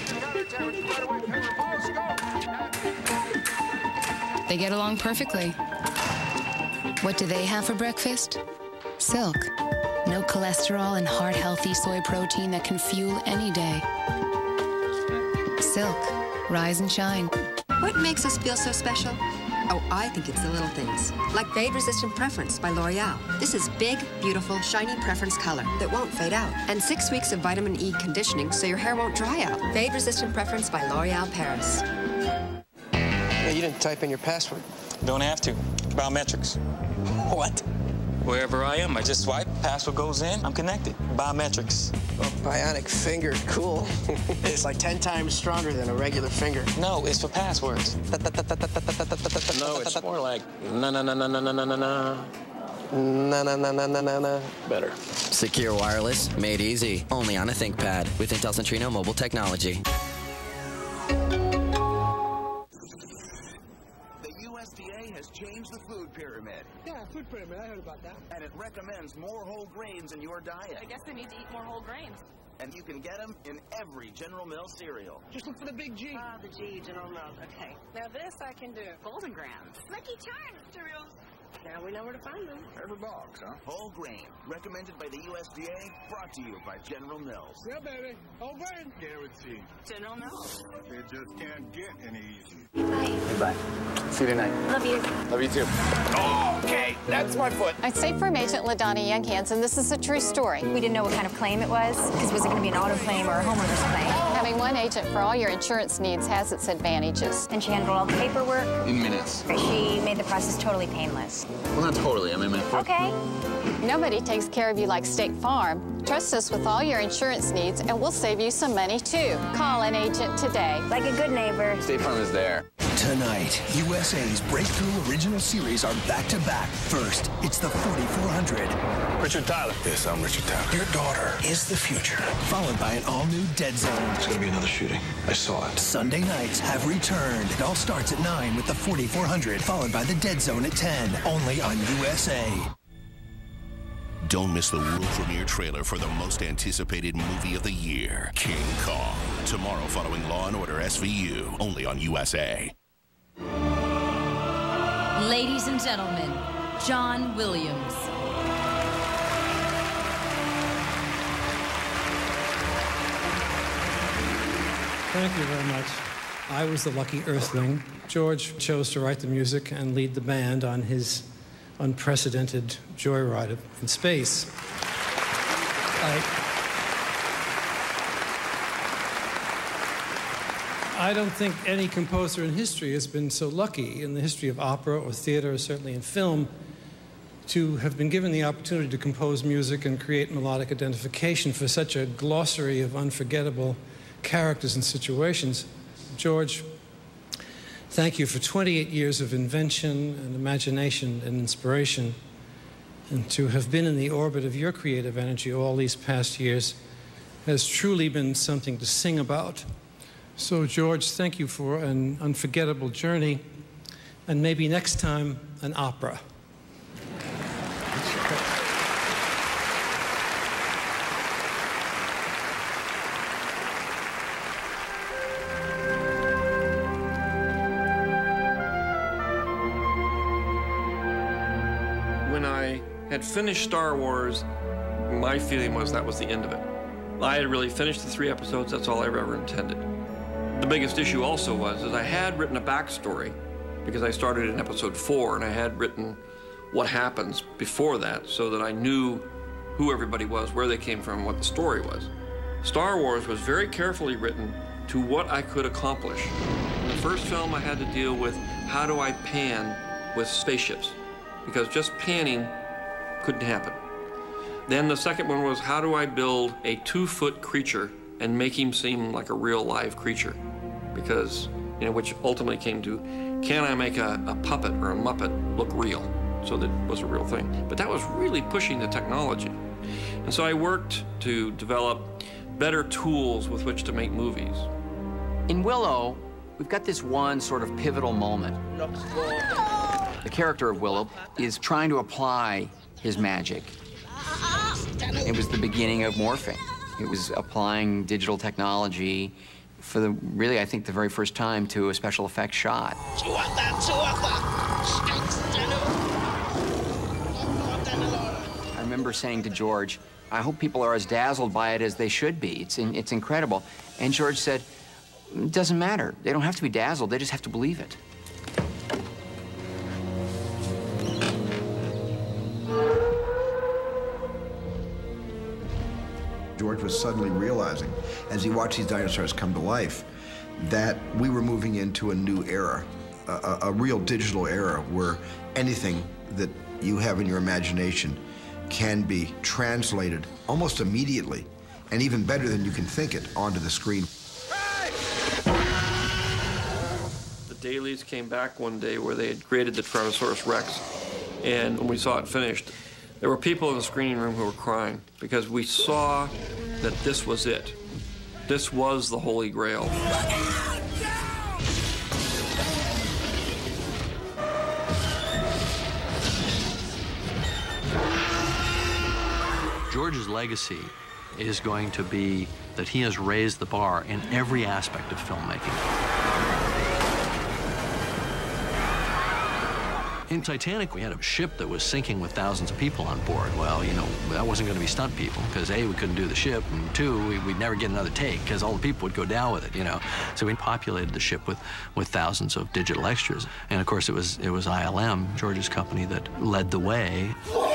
They get along perfectly. What do they have for breakfast? Silk. No cholesterol and heart-healthy soy protein that can fuel any day. Silk. Rise and shine. What makes us feel so special? Oh, I think it's the little things. Like Fade Resistant Preference by L'Oreal. This is big, beautiful, shiny preference color that won't fade out. And six weeks of vitamin E conditioning so your hair won't dry out. Fade Resistant Preference by L'Oreal Paris. Hey, you didn't type in your password. Don't have to. Biometrics. What? Wherever I am, I just swipe, password goes in, I'm connected. Biometrics. Oh, bionic finger, cool. It's like ten times stronger than a regular finger. No, it's for passwords. No, it's more like na na na na na na na na na. Na na na na na na na. Better. Secure wireless, made easy. Only on a ThinkPad with Intel Centrino mobile technology. The U S D A has changed the food pyramid. Yeah, food pyramid. I heard about that. And it recommends more whole grains in your diet. I guess they need to eat more whole grains. And you can get them in every General Mills cereal. Just look for the big G. Ah, the G, General Mills. Okay. Now this I can do. Golden Grams. Lucky Charms cereals. Now we know where to find them. Every box, huh? Whole grain. Recommended by the U S D A. Brought to you by General Mills. Yeah, baby. Whole grain. Guaranteed. General Mills. It just can't get any easier. Bye. Goodbye. See you tonight. Love you. Love you too. Okay, that's my foot. I say from Agent LaDonna Younghands, and this is a true story. We didn't know what kind of claim it was, because was it going to be an auto claim or a homeowner's claim? Having one agent for all your insurance needs has its advantages. And she handled all the paperwork. In minutes. She made the process totally painless. Well, not totally. I mean, my Okay. Nobody takes care of you like State Farm. Trust us with all your insurance needs, and we'll save you some money, too. Call an agent today. Like a good neighbor. State Farm is there. Tonight, U S A's breakthrough original series are back-to-back. First, it's the forty-four hundred. Richard Tyler. Yes, I'm Richard Tyler. Your daughter is the future. Followed by an all-new Dead Zone. It's gonna be another shooting. I saw it. Sunday nights have returned. It all starts at nine with the forty-four hundred, followed by the Dead Zone at ten. Only on U S A. Don't miss the world premiere trailer for the most anticipated movie of the year, King Kong. Tomorrow following Law and Order S V U, only on U S A. Ladies and gentlemen, John Williams. Thank you very much. I was the lucky earthling. George chose to write the music and lead the band on his unprecedented joyride in space. I, I don't think any composer in history has been so lucky in the history of opera or theater, or certainly in film, to have been given the opportunity to compose music and create melodic identification for such a glossary of unforgettable characters and situations. George, thank you for twenty-eight years of invention and imagination and inspiration, and to have been in the orbit of your creative energy all these past years has truly been something to sing about. So, George, thank you for an unforgettable journey, and maybe next time, an opera. When I had finished Star Wars, my feeling was that was the end of it. I had really finished the three episodes, that's all I ever intended. The biggest issue also was that I had written a backstory, because I started in episode four, and I had written what happens before that, so that I knew who everybody was, where they came from, what the story was. Star Wars was very carefully written to what I could accomplish. In the first film, I had to deal with how do I pan with spaceships, because just panning couldn't happen. Then the second one was how do I build a two-foot creature and make him seem like a real live creature, because, you know, which ultimately came to, can I make a, a puppet or a Muppet look real? So that was a real thing. But that was really pushing the technology. And so I worked to develop better tools with which to make movies. In Willow, we've got this one sort of pivotal moment. The character of Willow is trying to apply his magic. It was the beginning of morphing. It was applying digital technology for the, really, I think, the very first time to a special effects shot. I remember saying to George, I hope people are as dazzled by it as they should be. It's, in, it's incredible. And George said, it doesn't matter. They don't have to be dazzled. They just have to believe it. George was suddenly realizing, as he watched these dinosaurs come to life, that we were moving into a new era, a, a real digital era where anything that you have in your imagination can be translated almost immediately, and even better than you can think it, onto the screen. The dailies came back one day where they had created the Tyrannosaurus Rex, And when we saw it finished, there were people in the screening room who were crying because we saw that this was it. This was the Holy Grail. George's legacy is going to be that he has raised the bar in every aspect of filmmaking. In Titanic, we had a ship that was sinking with thousands of people on board. Well, you know, that wasn't going to be stunt people, because A, we couldn't do the ship, and two, we, we'd never get another take, because all the people would go down with it, you know. So we populated the ship with, with thousands of digital extras. And of course, it was, it was I L M, George's company, that led the way.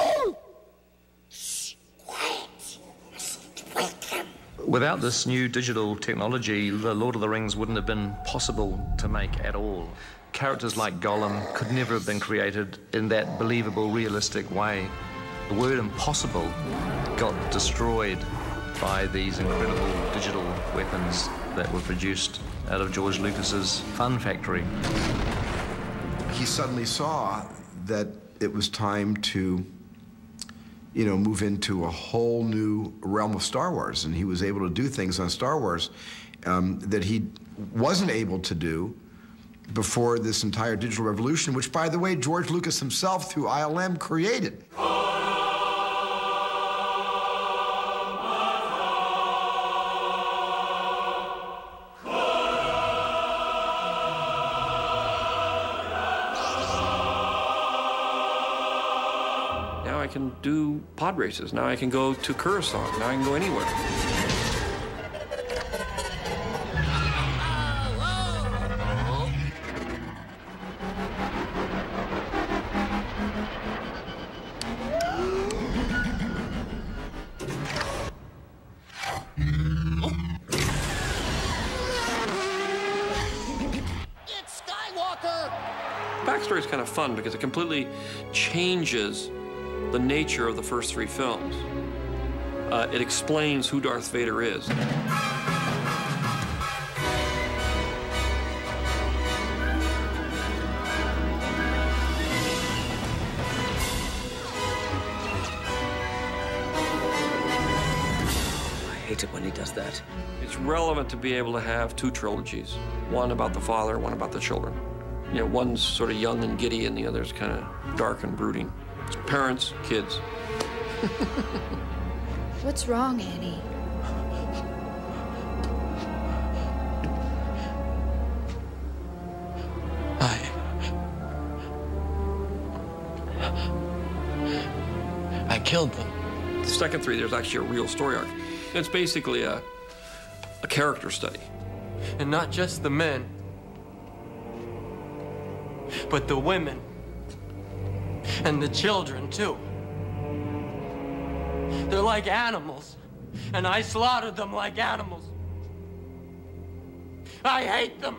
Without this new digital technology, the Lord of the Rings wouldn't have been possible to make at all. Characters like Gollum could never have been created in that believable, realistic way. The word impossible got destroyed by these incredible digital weapons that were produced out of George Lucas's fun factory. He suddenly saw that it was time to, you know, move into a whole new realm of Star Wars, and he was able to do things on Star Wars um, that he wasn't able to do before this entire digital revolution, which, by the way, George Lucas himself, through I L M, created. Now I can do pod races. Now I can go to Coruscant. Now I can go anywhere. Backstory is kind of fun because it completely changes the nature of the first three films. Uh, it explains who Darth Vader is. I hate it when he does that. It's relevant to be able to have two trilogies, one about the father, one about the children. You know, one's sort of young and giddy, and the other's kind of dark and brooding. It's parents, kids. What's wrong, Annie? I... I killed them. The second three, there's actually a real story arc. It's basically a, a character study. And not just the men, but the women. And the children, too. They're like animals, and I slaughtered them like animals. I hate them.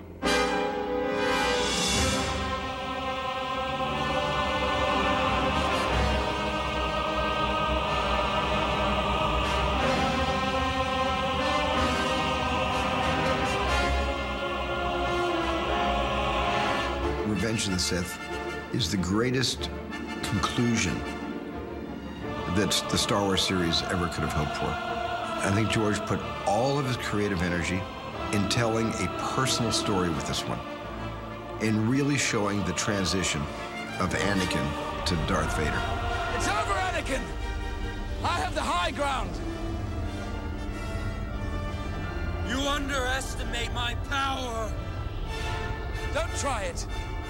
Revenge of the Sith is the greatest conclusion that the Star Wars series ever could have hoped for. I think George put all of his creative energy in telling a personal story with this one, in really showing the transition of Anakin to Darth Vader. It's over, Anakin! I have the high ground! You underestimate my power! Don't try it!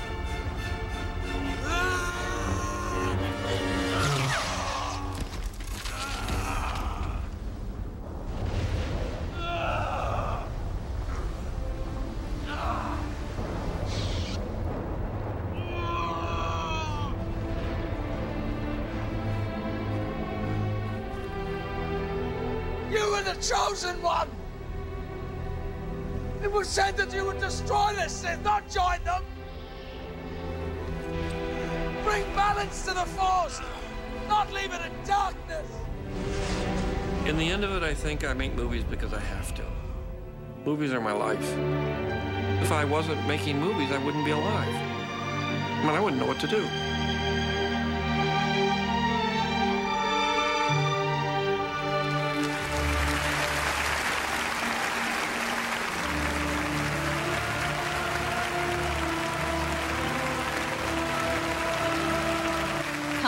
You were the chosen one! It was said that you would destroy the Sith, not join them! Bring balance to the Force, not leave it in darkness! In the end of it, I think I make movies because I have to. Movies are my life. If I wasn't making movies, I wouldn't be alive. I mean, I wouldn't know what to do.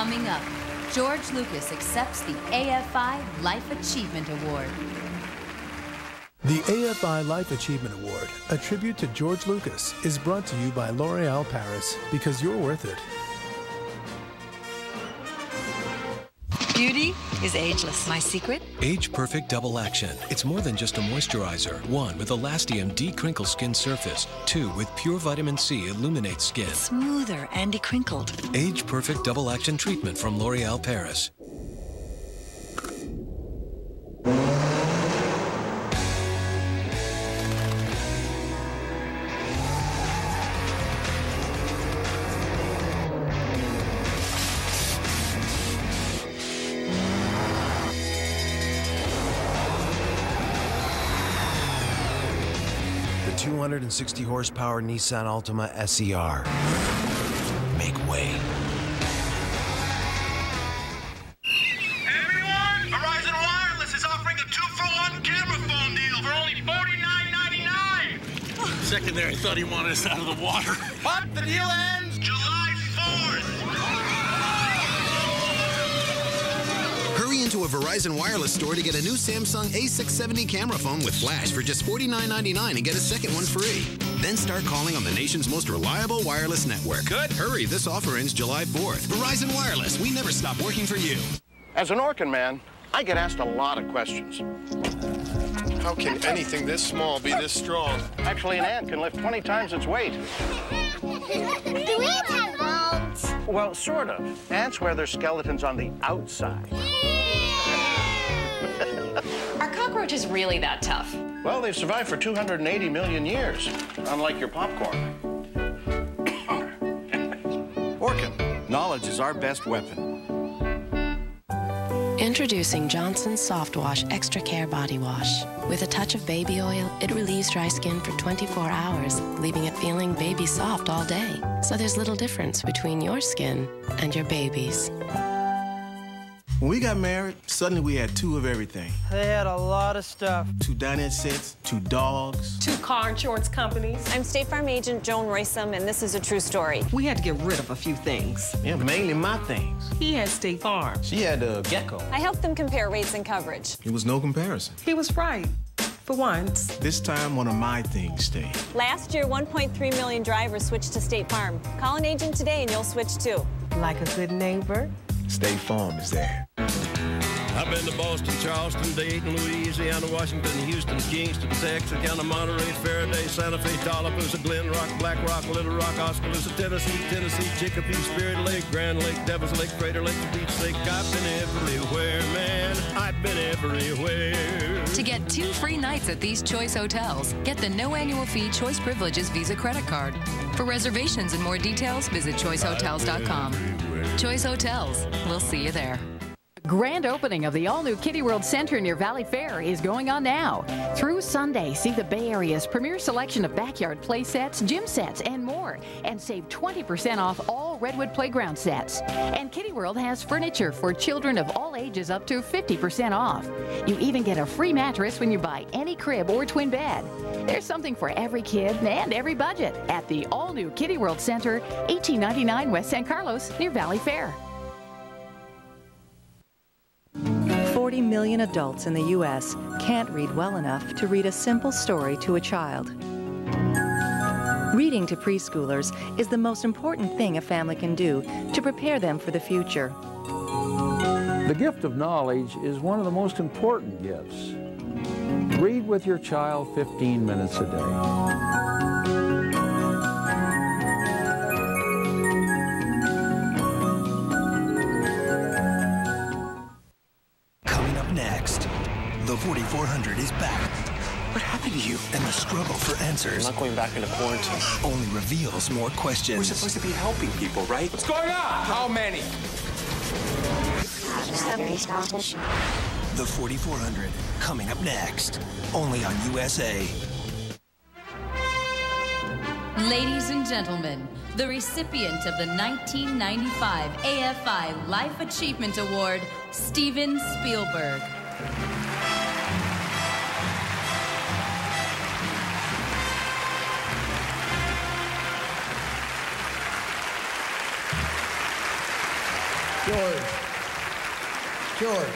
Coming up, George Lucas accepts the A F I Life Achievement Award. The A F I Life Achievement Award, a tribute to George Lucas, is brought to you by L'Oréal Paris, because you're worth it. Beauty is ageless. My secret? Age Perfect Double Action. It's more than just a moisturizer. One, with Elastium De-Crinkle Skin Surface. Two, with pure vitamin C, illuminates skin. Smoother and decrinkled. Age Perfect Double Action Treatment from L'Oréal Paris. two hundred sixty horsepower Nissan Altima S E R. Make way. Everyone, Verizon Wireless is offering a two-for-one camera phone deal for only forty-nine ninety-nine. Second there, I thought he wanted us out of the water. But the deal ends July fourth. Hurry into a Verizon Wireless store to get a new Samsung A six seventy camera phone with flash for just forty-nine ninety-nine and get a second one free. Then start calling on the nation's most reliable wireless network. Good. Hurry, this offer ends July fourth. Verizon Wireless, we never stop working for you. As an Orkin man, I get asked a lot of questions. How can anything this small be this strong? Actually, an ant can lift twenty times its weight. Do ants have bones? Well, sort of. Ants wear their skeletons on the outside. Are cockroaches really that tough? Well, they've survived for two hundred eighty million years, unlike your popcorn. Orkin, knowledge is our best weapon. Introducing Johnson's Soft Wash Extra Care Body Wash. With a touch of baby oil, it relieves dry skin for twenty-four hours, leaving it feeling baby soft all day. So there's little difference between your skin and your baby's. When we got married, suddenly we had two of everything. They had a lot of stuff. Two dinette sets, two dogs. Two car insurance companies. I'm State Farm agent Joan Roysum, and this is a true story. We had to get rid of a few things. Yeah, mainly my things. He had State Farm. She had a gecko. I helped them compare rates and coverage. It was no comparison. He was right. For once. This time, one of my things stayed. Last year, one point three million drivers switched to State Farm. Call an agent today and you'll switch too. Like a good neighbor? State Farm is there. I've been to Boston, Charleston, Dayton, Louisiana, Washington, Houston, Kingston, Texarkana, Monterey, Faraday, Santa Fe, Tallapoosa, Glen Rock, Black Rock, Little Rock, Oskaloosa, Tennessee, Tennessee, Chicopee, Spirit Lake, Grand Lake, Devil's Lake, Crater Lake, Beach Lake. I've been everywhere, man. I've been everywhere. To get two free nights at these Choice Hotels, get the no annual fee Choice Privileges Visa credit card. For reservations and more details, visit choice hotels dot com. Choice Hotels. We'll see you there. Grand opening of the all-new Kitty World Center near Valley Fair is going on now. Through Sunday, see the Bay Area's premier selection of backyard play sets, gym sets, and more. And save twenty percent off all Redwood playground sets. And Kitty World has furniture for children of all ages up to fifty percent off. You even get a free mattress when you buy any crib or twin bed. There's something for every kid and every budget at the all-new Kitty World Center, eighteen ninety-nine West San Carlos, near Valley Fair. forty million adults in the U S can't read well enough to read a simple story to a child. Reading to preschoolers is the most important thing a family can do to prepare them for the future. The gift of knowledge is one of the most important gifts. Read with your child fifteen minutes a day. Next, the forty-four hundred is back. What happened to you? And the struggle for answers. I'm not going back into quarantine. Only reveals more questions. We're supposed to be helping people, right? What's going on? How many? The forty-four hundred, coming up next, only on U S A. Ladies and gentlemen, the recipient of the nineteen ninety-five A F I Life Achievement Award, Steven Spielberg. George. George.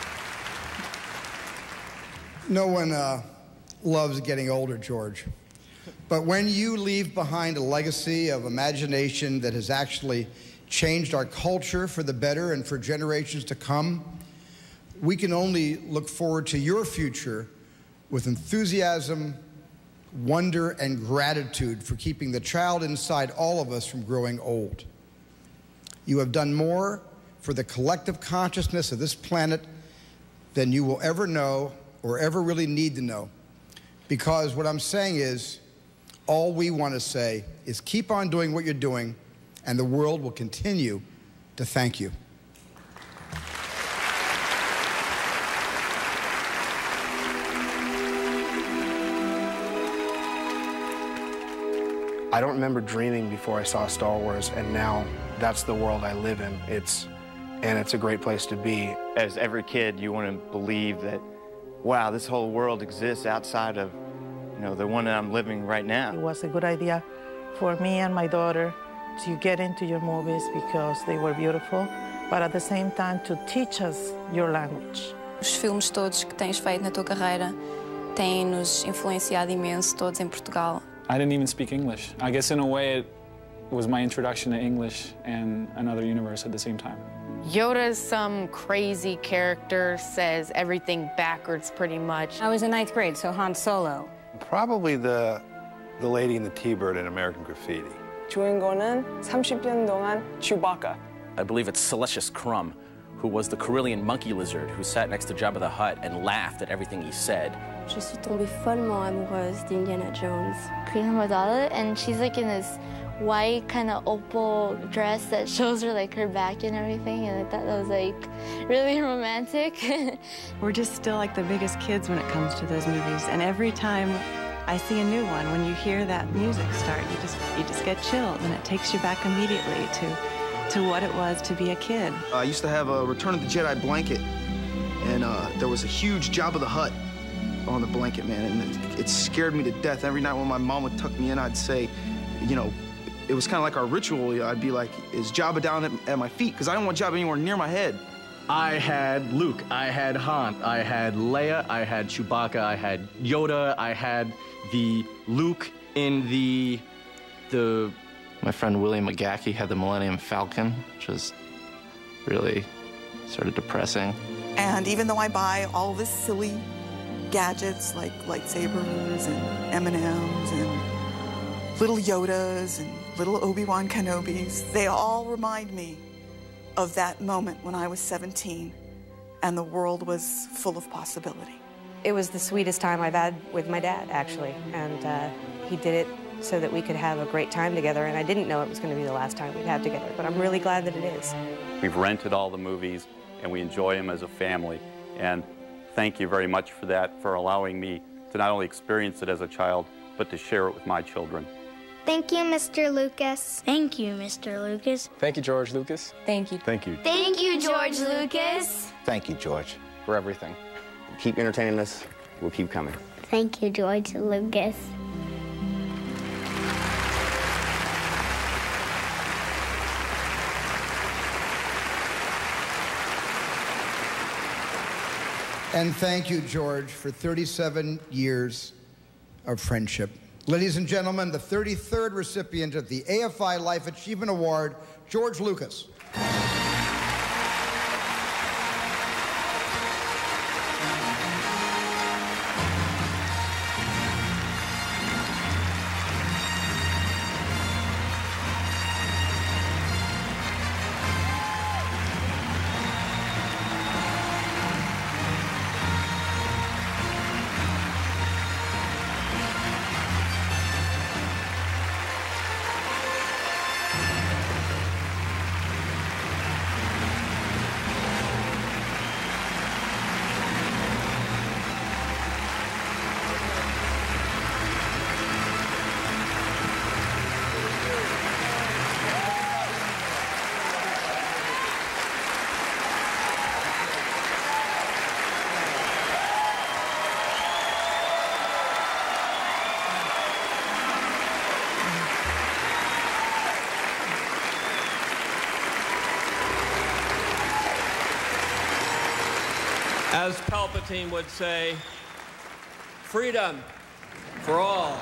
No one uh, loves getting older, George. But when you leave behind a legacy of imagination that has actually changed our culture for the better and for generations to come, we can only look forward to your future with enthusiasm, wonder, and gratitude for keeping the child inside all of us from growing old. You have done more for the collective consciousness of this planet than you will ever know or ever really need to know. Because what I'm saying is, all we want to say is keep on doing what you're doing, and the world will continue to thank you. I don't remember dreaming before I saw Star Wars, and now that's the world I live in. It's, and it's a great place to be. As every kid, you want to believe that, wow, this whole world exists outside of, you know, the one that I'm living right now. It was a good idea for me and my daughter to get into your movies because they were beautiful, but at the same time to teach us your language. Os filmes todos que tens feito na tua carreira têm-nos influenciado imenso, todos em Portugal. I didn't even speak English. I guess in a way it was my introduction to English and another universe at the same time. Yoda's some crazy character, says everything backwards pretty much. I was in ninth grade, so Han Solo. Probably the, the lady in the T-bird in American Graffiti. 주인공은 삼십 년 동안 Chewbacca. I believe it's Celestius Crumb, who was the Carillion monkey lizard who sat next to Jabba the Hutt and laughed at everything he said. Je suis tombée follement amoureuse d'Indiana Jones. Creating my daughter, and she's like in this white kind of opal dress that shows her like her back and everything, and I thought that was like really romantic. We're just still like the biggest kids when it comes to those movies, and every time I see a new one, when you hear that music start, you just you just get chills, and it takes you back immediately to to what it was to be a kid. I used to have a Return of the Jedi blanket, and uh, there was a huge Jabba the Hutt on the blanket, man, and it, it scared me to death. Every night when my mom would tuck me in, I'd say, you know, it was kind of like our ritual. I'd be like, is Jabba down at, at my feet? Because I don't want Jabba anywhere near my head. I had Luke, I had Han, I had Leia, I had Chewbacca, I had Yoda, I had the Luke in the, the... My friend William McGackie had the Millennium Falcon, which was really sort of depressing. And even though I buy all this silly gadgets like lightsabers and M and M's and little Yodas and little Obi-Wan Kenobis, they all remind me of that moment when I was seventeen and the world was full of possibility. It was the sweetest time I've had with my dad, actually, and uh, he did it so that we could have a great time together, and I didn't know it was going to be the last time we'd have together, but I'm really glad that it is. We've rented all the movies, and we enjoy them as a family, and thank you very much for that, for allowing me to not only experience it as a child, but to share it with my children. Thank you, Mister Lucas. Thank you, Mister Lucas. Thank you, George Lucas. Thank you. Thank you. Thank you, George Lucas. Thank you, George, for everything. Keep entertaining us. We'll keep coming. Thank you, George Lucas. And thank you, George, for thirty-seven years of friendship. Ladies and gentlemen, the thirty-third recipient of the A F I Life Achievement Award, George Lucas. as Palpatine would say, freedom for all.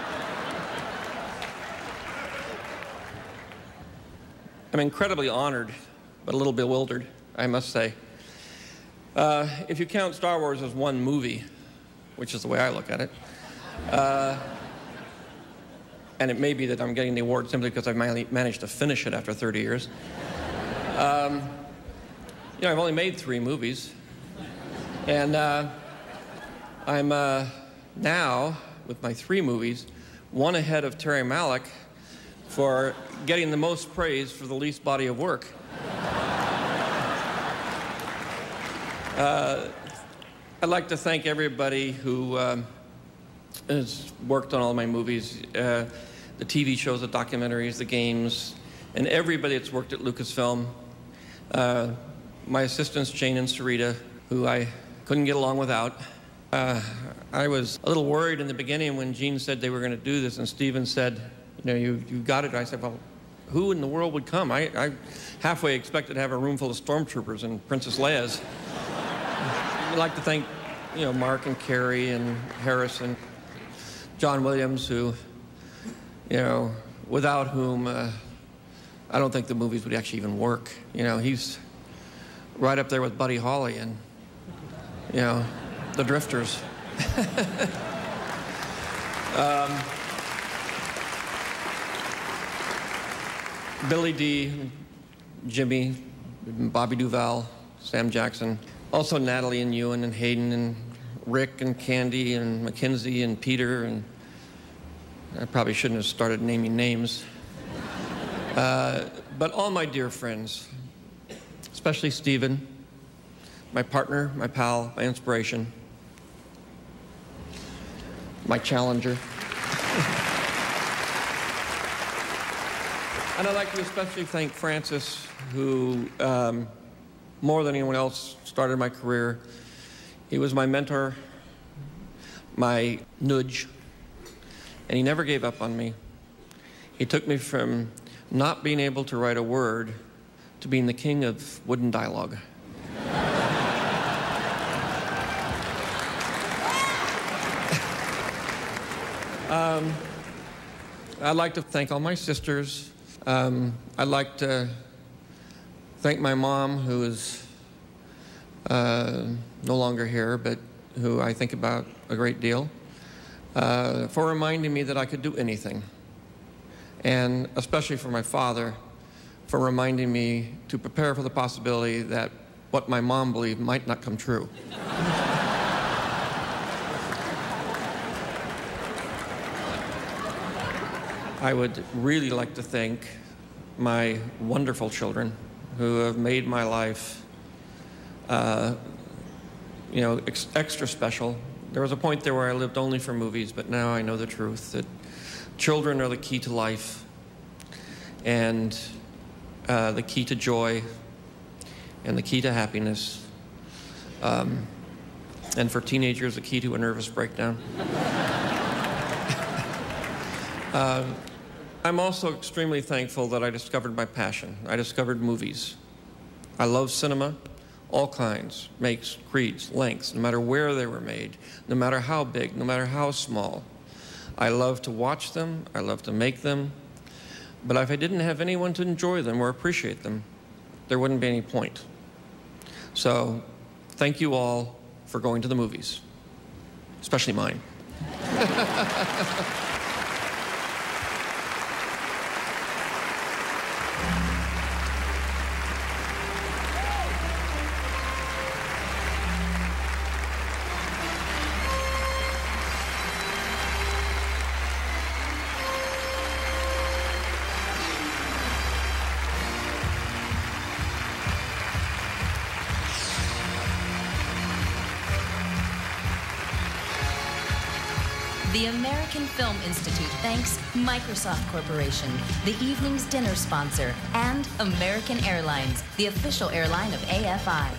I'm incredibly honored, but a little bewildered, I must say. Uh, if you count Star Wars as one movie, which is the way I look at it, uh, and it may be that I'm getting the award simply because I've managed to finish it after thirty years. Um, you know, I've only made three movies, and uh, I'm uh, now, with my three movies, one ahead of Terry Malick for getting the most praise for the least body of work. Uh, I'd like to thank everybody who um, has worked on all my movies, uh, the T V shows, the documentaries, the games, and everybody that's worked at Lucasfilm. Uh, my assistants, Jane and Sarita, who I couldn't get along without. Uh, I was a little worried in the beginning when Gene said they were going to do this, and Steven said, you know, you, you got it. I said, well, who in the world would come? I, I halfway expected to have a room full of stormtroopers and Princess Leia's. I'd like to thank, you know, Mark and Carrie and Harrison, John Williams, who, you know, without whom uh, I don't think the movies would actually even work. You know, he's right up there with Buddy Holly and, you know, the Drifters. um, Billy D, Jimmy, Bobby Duval, Sam Jackson. Also Natalie and Ewan and Hayden and Rick and Candy and Mackenzie and Peter, and I probably shouldn't have started naming names. Uh, but all my dear friends, especially Steven, my partner, my pal, my inspiration, my challenger. And I'd like to especially thank Francis, who, um, more than anyone else, started my career. He was my mentor, my nudge, and he never gave up on me. He took me from not being able to write a word to being the king of wooden dialogue. um, I'd like to thank all my sisters. Um, I'd like to thank my mom, who is uh, no longer here, but who I think about a great deal, uh, for reminding me that I could do anything. And especially for my father, for reminding me to prepare for the possibility that what my mom believed might not come true. I would really like to thank my wonderful children who have made my life, uh, you know, ex extra special. There was a point there where I lived only for movies, but now I know the truth that children are the key to life and uh, the key to joy and the key to happiness. Um, and for teenagers, the key to a nervous breakdown. uh, I'm also extremely thankful that I discovered my passion. I discovered movies. I love cinema, all kinds, makes, creeds, lengths, no matter where they were made, no matter how big, no matter how small. I love to watch them, I love to make them, but if I didn't have anyone to enjoy them or appreciate them, there wouldn't be any point. So, thank you all for going to the movies, especially mine. The American Film Institute thanks Microsoft Corporation, the evening's dinner sponsor, and American Airlines, the official airline of A F I.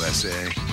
S A.